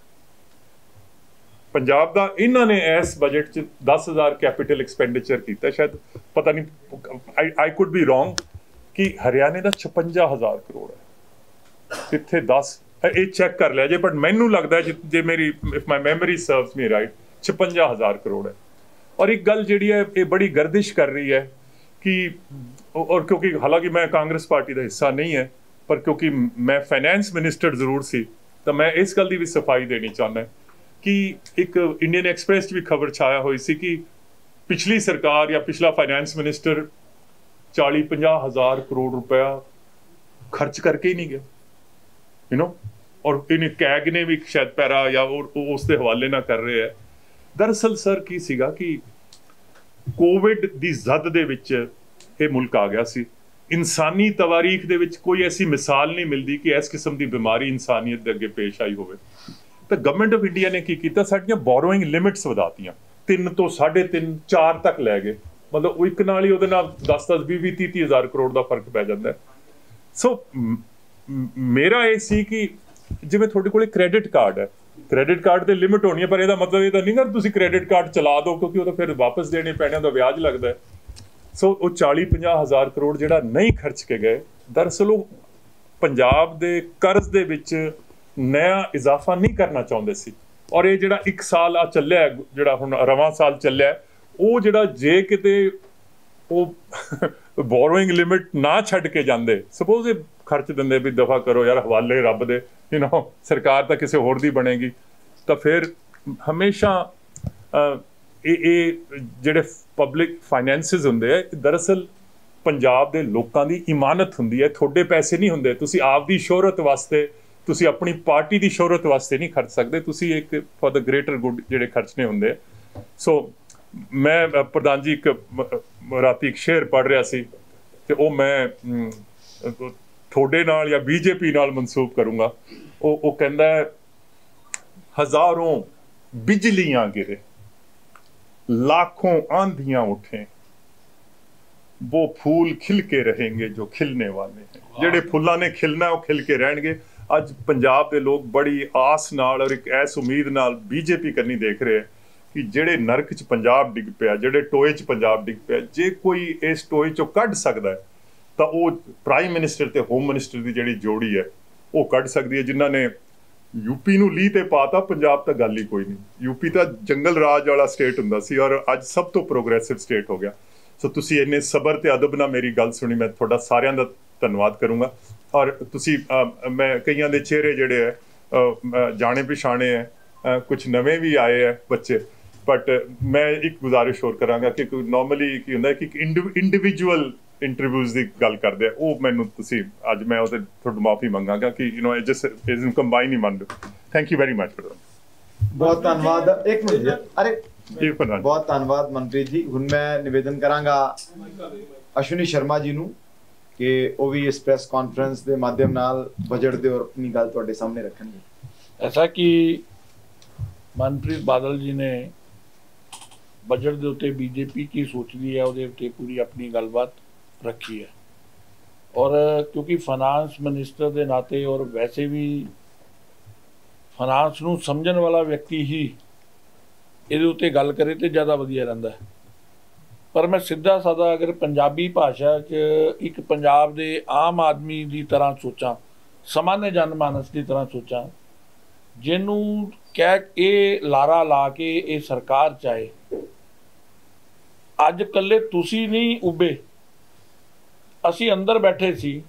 ਪੰਜਾਬ ਦਾ ਇਹਨਾਂ ਨੇ ਇਸ ਬਜਟ 'ਚ ਦਸ ਹਜ਼ਾਰ ਕੈਪੀਟਲ ਐਕਸਪੈਂਡੀਚਰ ਕੀਤਾ, ਸ਼ਾਇਦ ਪਤਾ ਨਹੀਂ, ਆਈ ਕੁਡ ਬੀ ਰੋਂਗ, ਕਿ ਹਰਿਆਣੇ ਦਾ ਛਪੰਜਾ ਹਜ਼ਾਰ ਕਰੋੜ ਹੈ, ਇੱਥੇ ਦਸ, ਇਹ ਚੈੱਕ ਕਰ ਲਿਆ ਜੇ, ਬਟ ਮੈਨੂੰ ਲੱਗਦਾ ਜੇ ਮੇਰੀ if my memory serves me right ਛਪੰਜਾ ਹਜ਼ਾਰ ਕਰੋੜ ਹੈ। ਔਰ ਇੱਕ ਗੱਲ ਜਿਹੜੀ ਹੈ ਇਹ ਬੜੀ ਗਰਦਿਸ਼ ਕਰ ਰਹੀ ਹੈ ਕਿ, ਔਰ ਕਿਉਂਕਿ ਹਾਲਾਂਕਿ ਮੈਂ ਕਾਂਗਰਸ ਪਾਰਟੀ ਦਾ ਹਿੱਸਾ ਨਹੀਂ ਹੈ, ਪਰ ਕਿਉਂਕਿ ਮੈਂ ਫਾਈਨੈਂਸ ਮਿਨਿਸਟਰ ਜ਼ਰੂਰ ਸੀ ਤਾਂ ਮੈਂ ਇਸ ਗੱਲ ਦੀ ਵੀ ਸਫਾਈ ਦੇਣੀ ਚਾਹੁੰਦਾ ਕਿ ਇੱਕ ਇੰਡੀਅਨ ਐਕਸਪ੍ਰੈਸ 'ਚ ਵੀ ਖਬਰ ਛਾਇਆ ਹੋਈ ਸੀ ਕਿ ਪਿਛਲੀ ਸਰਕਾਰ ਜਾਂ ਪਿਛਲਾ ਫਾਈਨੈਂਸ ਮਿਨਿਸਟਰ ਚਾਲੀ ਪੰਜਾਹ ਹਜ਼ਾਰ ਕਰੋੜ ਰੁਪਇਆ ਖਰਚ ਕਰਕੇ ਹੀ ਨਹੀਂ ਗਿਆ, ਯੂ ਨੋ। ਔਰ ਇਹਨੇ ਕੈਗ ਨੇ ਵੀ ਸ਼ਾਇਦ ਪੈਰਾ ਜਾਂ ਉਸ ਦੇ ਹਵਾਲੇ ਨਾਲ ਕਰ ਰਹੇ ਹੈ। ਦਰਅਸਲ ਸਰ ਕੀ ਸੀਗਾ ਕਿ ਕੋਵਿਡ ਦੀ ਜ਼ਦ ਦੇ ਵਿੱਚ ਇਹ ਮੁਲਕ ਆ ਗਿਆ ਸੀ। ਇਨਸਾਨੀ ਤਵਾਰੀਖ ਦੇ ਵਿੱਚ ਕੋਈ ਐਸੀ ਮਿਸਾਲ ਨਹੀਂ ਮਿਲਦੀ ਕਿ ਇਸ ਕਿਸਮ ਦੀ ਬਿਮਾਰੀ ਇਨਸਾਨੀਅਤ ਦੇ ਅੱਗੇ ਪੇਸ਼ ਆਈ ਹੋਵੇ। ਤਾਂ ਗਵਰਨਮੈਂਟ ਆਫ ਇੰਡੀਆ ਨੇ ਕੀ ਕੀਤਾ, ਸਾਡੀਆਂ ਬੋਰੋਇੰਗ ਲਿਮਿਟਸ ਵਧਾਤੀਆਂ, ਤਿੰਨ ਤੋਂ ਸਾਢੇ ਤਿੰਨ ਚਾਰ ਤੱਕ ਲੈ ਗਏ। ਮਤਲਬ ਉਹ ਇੱਕ ਨਾਲ ਹੀ ਉਹਦੇ ਨਾਲ ਦਸ ਦਸ ਵੀਹ ਵੀਹ ਤੀਹ ਤੀਹ ਹਜ਼ਾਰ ਕਰੋੜ ਦਾ ਫਰਕ ਪੈ ਜਾਂਦਾ। ਸੋ ਮੇਰਾ ਇਹ ਸੀ ਕਿ ਜਿਵੇਂ ਤੁਹਾਡੇ ਕੋਲ ਕ੍ਰੈਡਿਟ ਕਾਰਡ ਹੈ, ਕ੍ਰੈਡਿਟ ਕਾਰਡ ਤੇ ਲਿਮਿਟ ਹੋਣੀ ਹੈ, ਪਰ ਇਹਦਾ ਮਤਲਬ ਇਹ ਤਾਂ ਨਹੀਂ ਨਾ ਤੁਸੀਂ ਕ੍ਰੈਡਿਟ ਕਾਰਡ ਚਲਾ ਦਿਓ, ਕਿਉਂਕਿ ਉਹ ਤਾਂ ਫਿਰ ਵਾਪਸ ਦੇਣੇ ਪੈਣੇ, ਉਹਦਾ ਵਿਆਜ ਲੱਗਦਾ। ਸੋ ਉਹ ਚਾਲੀ ਪੰਜਾਹ ਹਜ਼ਾਰ ਕਰੋੜ ਜਿਹੜਾ ਨਹੀਂ ਖਰਚ ਕੇ ਗਏ, ਦਰਅਸਲ ਉਹ ਪੰਜਾਬ ਦੇ ਕਰਜ਼ ਦੇ ਵਿੱਚ ਨया ਇਜ਼ਾਫਾ ਨਹੀਂ ਕਰਨਾ ਚਾਹੁੰਦੇ ਸੀ। ਔਰ ਇਹ ਜਿਹੜਾ ਇੱਕ ਸਾਲ ਆ ਚੱਲਿਆ, ਜਿਹੜਾ ਹੁਣ ਰਵਾਂ ਸਾਲ ਚੱਲਿਆ, ਉਹ ਜਿਹੜਾ ਜੇ ਕਿਤੇ ਉਹ ਬੋਰੋਇੰਗ ਲਿਮਿਟ ਨਾ ਛੱਡ ਕੇ ਜਾਂਦੇ, ਸਪੋਜ਼ ਇਹ ਖਰਚ ਦਿੰਦੇ ਵੀ ਦਫਾ ਕਰੋ ਯਾਰ ਹਵਾਲੇ ਰੱਬ ਦੇ, ਯੂ ਨੋ ਸਰਕਾਰ ਤਾਂ ਕਿਸੇ ਹੋਰ ਦੀ ਬਣੇਗੀ, ਤਾਂ ਫਿਰ ਹਮੇਸ਼ਾ ਇਹ ਇਹ ਜਿਹੜੇ ਪਬਲਿਕ ਫਾਈਨੈਂਸਿਸ ਹੁੰਦੇ ਆ, ਦਰਅਸਲ ਪੰਜਾਬ ਦੇ ਲੋਕਾਂ ਦੀ ਇਮਾਨਤ ਹੁੰਦੀ ਹੈ, ਤੁਹਾਡੇ ਪੈਸੇ ਨਹੀਂ ਹੁੰਦੇ। ਤੁਸੀਂ ਆਪਦੀ ਸ਼ੋਹਰਤ ਵਾਸਤੇ, ਤੁਸੀਂ ਆਪਣੀ ਪਾਰਟੀ ਦੀ ਸ਼ੋਹਰਤ ਵਾਸਤੇ ਨਹੀਂ ਖਰਚ ਸਕਦੇ, ਤੁਸੀਂ ਇੱਕ ਫॉर द ਗ੍ਰੇਟਰ ਗੁੱਡ ਜਿਹੜੇ ਖਰਚਣੇ ਹੁੰਦੇ। ਸੋ ਮੈਂ ਪ੍ਰਧਾਨ ਜੀ ਇੱਕ ਰਾਤੀ ਇੱਕ ਸ਼ੇਰ ਪੜ੍ਹ ਰਿਹਾ ਸੀ, ਤੇ ਉਹ ਮੈਂ ਤੁਹਾਡੇ ਨਾਲ ਜਾਂ ਬੀਜੇਪੀ ਨਾਲ ਮਨਸੂਬ ਕਰੂੰਗਾ। ਉਹ ਉਹ ਕਹਿੰਦਾ हजारों बिजलियां गिरे, लाखों आंधियां उठे, वो फूल खिल के रहेंगे जो खिलने वाले हैं। ਜਿਹੜੇ ਫੁੱਲਾਂ ਨੇ ਖਿਲਣਾ ਉਹ ਖਿਲ ਕੇ ਰਹਿਣਗੇ। ਅੱਜ ਪੰਜਾਬ ਦੇ ਲੋਕ ਬੜੀ ਆਸ ਨਾਲ ਔਰ ਇੱਕ ਐਸ ਉਮੀਦ ਨਾਲ ਬੀਜੇਪੀ ਕਰਨੀ ਦੇਖ ਰਹੇ ਕਿ ਜਿਹੜੇ ਨਰਕ 'ਚ ਪੰਜਾਬ ਡਿੱਗ ਪਿਆ, ਜਿਹੜੇ ਟੋਏ 'ਚ ਪੰਜਾਬ ਡਿੱਗ ਪਿਆ, ਜੇ ਕੋਈ ਇਸ ਟੋਏ 'ਚੋਂ ਕੱਢ ਸਕਦਾ ਹੈ ਤਾਂ ਉਹ ਪ੍ਰਾਈਮ ਮਿਨਿਸਟਰ ਤੇ ਹੋਮ ਮਿਨਿਸਟਰ ਦੀ ਜਿਹੜੀ ਜੋੜੀ ਹੈ ਉਹ ਕੱਢ ਸਕਦੀ ਹੈ, ਜਿਨ੍ਹਾਂ ਨੇ ਯੂਪੀ ਨੂੰ ਲੀਹ ਤੇ ਪਾਤਾ। ਪੰਜਾਬ ਤਾਂ ਗੱਲ ਹੀ ਕੋਈ ਨਹੀਂ। ਯੂਪੀ ਤਾਂ ਜੰਗਲ ਰਾਜ ਵਾਲਾ ਸਟੇਟ ਹੁੰਦਾ ਸੀ ਔਰ ਅੱਜ ਸਭ ਤੋਂ ਪ੍ਰੋਗਰੈਸਿਵ ਸਟੇਟ ਹੋ ਗਿਆ। ਸੋ ਤੁਸੀਂ ਇੰਨੇ ਸਬਰ ਤੇ ਅਦਬ ਨਾਲ ਮੇਰੀ ਗੱਲ ਸੁਣੀ, ਮੈਂ ਤੁਹਾਡਾ ਸਾਰਿਆਂ ਦਾ ਧੰਨਵਾਦ ਕਰੂੰਗਾ। ਔਰ ਤੁਸੀਂ ਮੈਂ ਕਈਆਂ ਦੇ ਚਿਹਰੇ ਜਿਹੜੇ ਹੈ ਜਾਣੇ ਪਛਾਣੇ ਹੈ, ਕੁਝ ਨਵੇਂ ਵੀ ਆਏ ਹੈ ਬੱਚੇ, ਬਟ ਮੈਂ ਇੱਕ ਗੁਜ਼ਾਰਿਸ਼ ਹੋਰ ਕਰਾਂਗਾ ਕਿ ਨੋਰਮਲੀ ਕੀ ਹੁੰਦਾ ਕਿ ਇੱਕ ਇੰਡੀਵਿਜੂਅਲ ਇੰਟਰਵਿਊਜ਼ ਦੀ ਗੱਲ ਕਰਦੇ ਆ, ਉਹ ਮੈਨੂੰ ਤੁਸੀਂ ਅੱਜ ਮੈਂ ਉਹਦੇ ਤੁਹਾਡੀ ਮਾਫੀ ਮੰਗਾਂਗਾ ਕਿ ਯੂ نو ਜਸ ਇਸ ਨੂੰ ਕੰਬਾਈਨ ਹੀ ਮੰਨ ਲਓ। Thank you very much for ਬਹੁਤ ਧੰਨਵਾਦ। ਇੱਕ ਮਿੰਟ ਅਰੇ ਬਹੁਤ ਧੰਨਵਾਦ ਮਨਪ੍ਰੀਤ ਜੀ। ਹੁਣ ਮੈਂ ਨਿਵੇਦਨ ਕਰਾਂਗਾ ਅਸ਼ਵਨੀ ਸ਼ਰਮਾ ਜੀ ਨੂੰ ਕਿ ਉਹ ਵੀ ਇਸ ਪ੍ਰੈਸ ਕਾਨਫਰੰਸ ਦੇ ਮਾਧਿਅਮ ਨਾਲ ਬਜਟ ਦੇ ਔਰ ਆਪਣੀ ਗੱਲ ਤੁਹਾਡੇ ਸਾਹਮਣੇ ਰੱਖਣਗੇ। ਐਸਾ ਕਿ ਮਨਪ੍ਰੀਤ ਬਾਦਲ ਜੀ ਨੇ ਬਜਟ ਦੇ ਉੱਤੇ ਬੀਜੇਪੀ ਕੀ ਸੋਚਦੀ ਹੈ ਉਹਦੇ ਉੱਤੇ ਪੂਰੀ ਆਪਣੀ ਗੱਲਬਾਤ ਰੱਖੀ ਹੈ। ਔਰ ਕਿਉਂਕਿ ਫਾਈਨਾਂਸ ਮਿਨਿਸਟਰ ਦੇ ਨਾਤੇ ਔਰ ਵੈਸੇ ਵੀ ਫਾਈਨਾਂਸ ਨੂੰ ਸਮਝਣ ਵਾਲਾ ਵਿਅਕਤੀ ਹੀ ਇਹਦੇ ਉੱਤੇ ਗੱਲ ਕਰੇ ਤੇ ਜ਼ਿਆਦਾ ਵਧੀਆ ਰਹਿੰਦਾ ਹੈ। ਪਰ ਮੈਂ ਸਿੱਧਾ ਸਾਦਾ ਅਗਰ ਪੰਜਾਬੀ ਭਾਸ਼ਾ 'ਚ ਇੱਕ ਪੰਜਾਬ ਦੇ ਆਮ ਆਦਮੀ ਦੀ ਤਰ੍ਹਾਂ ਸੋਚਾਂ, ਸਾਮਾन्य ਜਨਮਾਨਸ ਦੀ ਤਰ੍ਹਾਂ ਸੋਚਾਂ, ਜਿਹਨੂੰ ਕਹਿ ਇਹ ਲਾਰਾ ਲਾ ਕੇ ਇਹ ਸਰਕਾਰ ਚਾਹੇ, ਅੱਜ ਕੱਲੇ ਤੁਸੀਂ ਨਹੀਂ ਉੱਭੇ, ਅਸੀਂ ਅੰਦਰ ਬੈਠੇ ਸੀ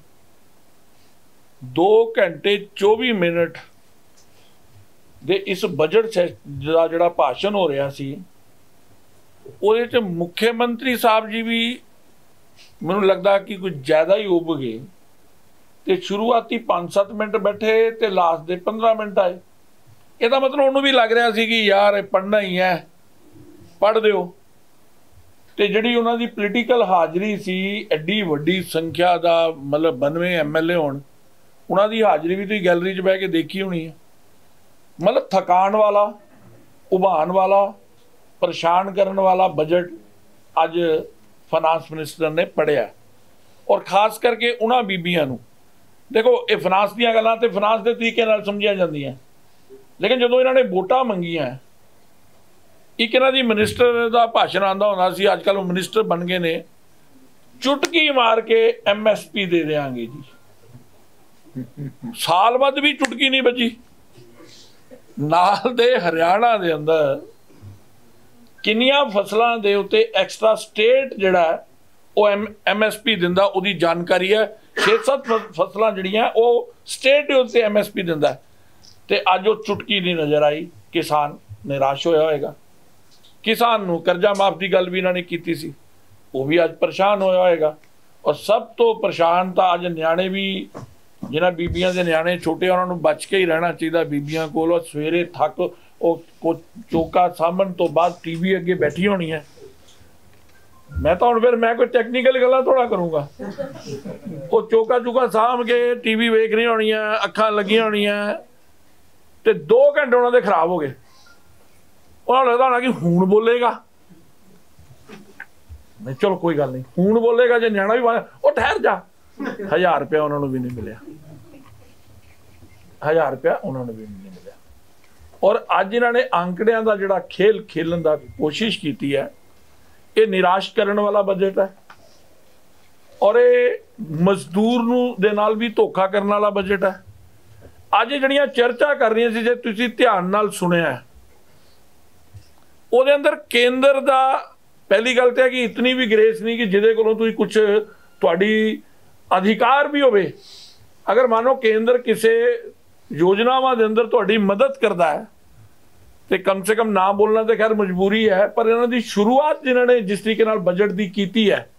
ਦੋ ਘੰਟੇ ਚੌਵੀ ਮਿੰਟ ਦੇ ਇਸ ਬਜਟ ਦਾ ਜਿਹੜਾ ਭਾਸ਼ਣ ਹੋ ਰਿਹਾ ਸੀ ਉਹਦੇ 'ਚ ਮੁੱਖ ਮੰਤਰੀ ਸਾਹਿਬ ਜੀ ਵੀ ਮੈਨੂੰ ਲੱਗਦਾ ਕਿ ਕੁਝ ਜ਼ਿਆਦਾ ਹੀ ਉੱਭ ਗਏ ਤੇ ਸ਼ੁਰੂਆਤੀ ਪੰਜ ਸੱਤ ਮਿੰਟ ਬੈਠੇ ਤੇ ਲਾਸਟ ਦੇ ਪੰਦਰਾਂ ਮਿੰਟ ਆਏ। ਇਹਦਾ ਮਤਲਬ ਉਹਨੂੰ ਵੀ ਲੱਗ ਰਿਹਾ ਸੀ ਕਿ ਯਾਰ ਇਹ ਪੜ੍ਹਨਾ ਹੀ ਹੈ, ਪੜ੍ਹ ਦਿਓ। ਤੇ ਜਿਹੜੀ ਉਹਨਾਂ ਦੀ ਪੋਲੀਟੀਕਲ ਹਾਜ਼ਰੀ ਸੀ, ਐਡੀ ਵੱਡੀ ਸੰਖਿਆ ਦਾ ਮਤਲਬ ਬਾਨਵੇਂ ਐਮ ਐਲ ਏ ਹੋਣ, ਉਹਨਾਂ ਦੀ ਹਾਜ਼ਰੀ ਵੀ ਤੁਸੀਂ ਗੈਲਰੀ 'ਚ ਬਹਿ ਕੇ ਦੇਖੀ ਹੋਣੀ ਹੈ। ਮਤਲਬ ਥਕਾਣ ਵਾਲਾ, ਉਭਾਣ ਵਾਲਾ, ਪਰੇਸ਼ਾਨ ਕਰਨ ਵਾਲਾ ਬਜਟ ਅੱਜ ਫਾਈਨਾਂਸ ਮਿਨਿਸਟਰ ਨੇ ਪੜ੍ਹਿਆ। ਔਰ ਖਾਸ ਕਰਕੇ ਉਹਨਾਂ ਬੀਬੀਆਂ ਨੂੰ, ਦੇਖੋ ਇਹ ਫਾਈਨਾਂਸ ਦੀਆਂ ਗੱਲਾਂ ਤੇ ਫਾਈਨਾਂਸ ਦੇ ਤਰੀਕੇ ਨਾਲ ਸਮਝੀਆਂ ਜਾਂਦੀਆਂ, ਲੇਕਿਨ ਜਦੋਂ ਇਹਨਾਂ ਨੇ ਵੋਟਾਂ ਮੰਗੀਆਂ, ਇੱਕ ਇਹਨਾਂ ਦੀ ਮਿਨਿਸਟਰ ਦਾ ਭਾਸ਼ਣ ਆਉਂਦਾ ਹੁੰਦਾ ਸੀ, ਅੱਜ ਕੱਲ੍ਹ ਉਹ ਮਿਨਿਸਟਰ ਬਣ ਗਏ ਨੇ, ਚੁਟਕੀ ਮਾਰ ਕੇ ਐਮ ਐਸ ਪੀ ਦੇ ਦਿਆਂਗੇ ਜੀ। ਸਾਲ ਬਾਅਦ ਵੀ ਚੁਟਕੀ ਨਹੀਂ ਵੱਜੀ। ਨਾਲ ਦੇ ਹਰਿਆਣਾ ਦੇ ਅੰਦਰ ਕਿੰਨੀਆਂ ਫਸਲਾਂ ਦੇ ਉੱਤੇ ਐਕਸਟਰਾ ਸਟੇਟ ਜਿਹੜਾ ਉਹ ਐਮ ਐਮ ਐਸ ਪੀ ਦਿੰਦਾ, ਉਹਦੀ ਜਾਣਕਾਰੀ ਹੈ। ਛੇ ਸੱਤ ਫਸਲਾਂ ਜਿਹੜੀਆਂ ਉਹ ਸਟੇਟ ਦੇ ਉੱਤੇ ਐਮ ਐਸ ਪੀ ਦਿੰਦਾ ਤੇ ਅੱਜ ਉਹ ਚੁਟਕੀ ਨਹੀਂ ਨਜ਼ਰ ਆਈ। ਕਿਸਾਨ ਨਿਰਾਸ਼ ਹੋਇਆ ਹੋਏਗਾ। ਕਿਸਾਨ ਨੂੰ ਕਰਜ਼ਾ ਮਾਫ ਦੀ ਗੱਲ ਵੀ ਇਹਨਾਂ ਨੇ ਕੀਤੀ ਸੀ, ਉਹ ਵੀ ਅੱਜ ਪਰੇਸ਼ਾਨ ਹੋਇਆ ਹੋਏਗਾ। ਔਰ ਸਭ ਤੋਂ ਪਰੇਸ਼ਾਨ ਤਾਂ ਅੱਜ ਨਿਆਣੇ ਵੀ, ਜਿਨ੍ਹਾਂ ਬੀਬੀਆਂ ਦੇ ਨਿਆਣੇ ਛੋਟੇ, ਉਹਨਾਂ ਨੂੰ ਬਚ ਕੇ ਹੀ ਰਹਿਣਾ ਚਾਹੀਦਾ ਬੀਬੀਆਂ ਕੋਲ। ਉਹ ਸਵੇਰੇ ਥੱਕ ਉਹ ਚੌਕਾ ਸਾਂਭਣ ਤੋਂ ਬਾਅਦ ਟੀ ਵੀ ਅੱਗੇ ਬੈਠੀ ਹੋਣੀ ਹੈ। ਮੈਂ ਤਾਂ ਹੁਣ ਫਿਰ ਮੈਂ ਕੋਈ ਟੈਕਨੀਕਲ ਗੱਲਾਂ ਥੋੜਾ ਕਰੂੰਗਾ। ਉਹ ਚੌਕਾ ਚੁਕਾ ਸਾਂਭ ਕੇ ਟੀ ਵੀ ਵੇਖ ਰਹੀ ਹੋਣੀਆਂ, ਅੱਖਾਂ ਲੱਗੀਆਂ ਹੋਣੀਆਂ, ਤੇ ਦੋ ਘੰਟੇ ਉਹਨਾਂ ਦੇ ਖਰਾਬ ਹੋ ਗਏ। ਉਹਨਾਂ ਨੂੰ ਲੱਗਦਾ ਹੋਣਾ ਕਿ ਹੁਣ ਬੋਲੇਗਾ। ਨਹੀਂ ਚਲੋ ਕੋਈ ਗੱਲ ਨਹੀਂ, ਹੁਣ ਬੋਲੇਗਾ। ਜੇ ਨਿਆਣਾ ਵੀ ਉਹ ਠਹਿਰ ਜਾ, ਹਜ਼ਾਰ ਰੁਪਇਆ ਉਹਨਾਂ ਨੂੰ ਵੀ ਨਹੀਂ ਮਿਲਿਆ। ਹਜ਼ਾਰ ਰੁਪਇਆ ਉਹਨਾਂ ਨੂੰ ਵੀ ਨਹੀਂ ਮਿਲਿਆ। ਔਰ ਅੱਜ ਇਹਨਾਂ ਨੇ ਅੰਕੜਿਆਂ ਦਾ ਜਿਹੜਾ ਖੇਲ ਖੇਲਣ ਦਾ ਕੋਸ਼ਿਸ਼ ਕੀਤੀ ਹੈ, ਇਹ ਨਿਰਾਸ਼ ਕਰਨ ਵਾਲਾ ਬਜਟ ਹੈ। ਔਰ ਇਹ ਮਜ਼ਦੂਰ ਨੂੰ ਦੇ ਨਾਲ ਵੀ ਧੋਖਾ ਕਰਨ ਵਾਲਾ ਬਜਟ ਹੈ। ਅੱਜ ਜਿਹੜੀਆਂ ਚਰਚਾ ਕਰ ਰਹੀਆਂ ਸੀ, ਜੇ ਤੁਸੀਂ ਧਿਆਨ ਨਾਲ ਸੁਣਿਆ, ਉਹਦੇ ਅੰਦਰ ਕੇਂਦਰ ਦਾ ਪਹਿਲੀ ਗੱਲ ਤਾਂ ਹੈ ਕਿ ਇਤਨੀ ਵੀ ਗ੍ਰੇਸ ਨਹੀਂ ਕਿ ਜਿਹਦੇ ਕੋਲੋਂ ਤੁਸੀਂ ਕੁਝ ਤੁਹਾਡੀ ਅਧਿਕਾਰ ਵੀ ਹੋਵੇ। ਅਗਰ ਮਾਨੋ ਕੇਂਦਰ ਕਿਸੇ ਯੋਜਨਾਵਾਂ ਦੇ ਅੰਦਰ ਤੁਹਾਡੀ ਮਦਦ ਕਰਦਾ ਹੈ ਤੇ ਕਮ ਸੇ ਕਮ ਨਾ ਬੋਲਣਾ ਤਾਂ ਖੈਰ ਮਜਬੂਰੀ ਹੈ, ਪਰ ਇਹਨਾਂ ਦੀ ਸ਼ੁਰੂਆਤ ਜਿਨ੍ਹਾਂ ਨੇ ਜਿਸ ਤਰੀਕੇ ਨਾਲ ਬਜਟ ਦੀ ਕੀਤੀ ਹੈ,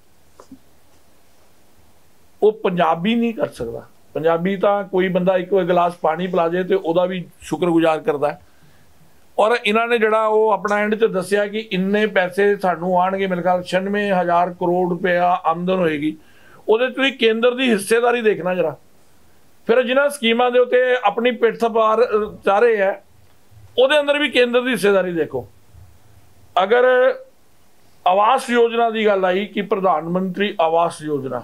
ਉਹ ਪੰਜਾਬੀ ਨਹੀਂ ਕਰ ਸਕਦਾ। ਪੰਜਾਬੀ ਤਾਂ ਕੋਈ ਬੰਦਾ ਇੱਕ ਗਲਾਸ ਪਾਣੀ ਪਿਲਾ ਜੇ ਤੇ ਉਹਦਾ ਵੀ ਸ਼ੁਕਰਗੁਜ਼ਾਰ ਕਰਦਾ। ਔਰ ਇਹਨਾਂ ਨੇ ਜਿਹੜਾ ਉਹ ਆਪਣਾ ਐਂਡ 'ਚ ਦੱਸਿਆ ਕਿ ਇੰਨੇ ਪੈਸੇ ਸਾਨੂੰ ਆਉਣਗੇ, ਮੇਰੇ ਖਿਆਲ ਛਿਆਨਵੇਂ ਹਜ਼ਾਰ ਕਰੋੜ ਰੁਪਇਆ ਆਮਦਨ ਹੋਏਗੀ। ਉਹਦੇ ਤੁਸੀਂ ਕੇਂਦਰ ਦੀ ਹਿੱਸੇਦਾਰੀ ਦੇਖਣਾ ਜਰਾ। ਫਿਰ ਜਿਨ੍ਹਾਂ ਸਕੀਮਾਂ ਦੇ ਉੱਤੇ ਆਪਣੀ ਪਿੱਠ ਥਪਾਰ ਚਾਹ ਰਹੇ ਹੈ, ਉਹਦੇ ਅੰਦਰ ਵੀ ਕੇਂਦਰ ਦੀ ਹਿੱਸੇਦਾਰੀ ਦੇਖੋ। ਅਗਰ ਆਵਾਸ योजना की गल आई कि प्रधानमंत्री आवास योजना,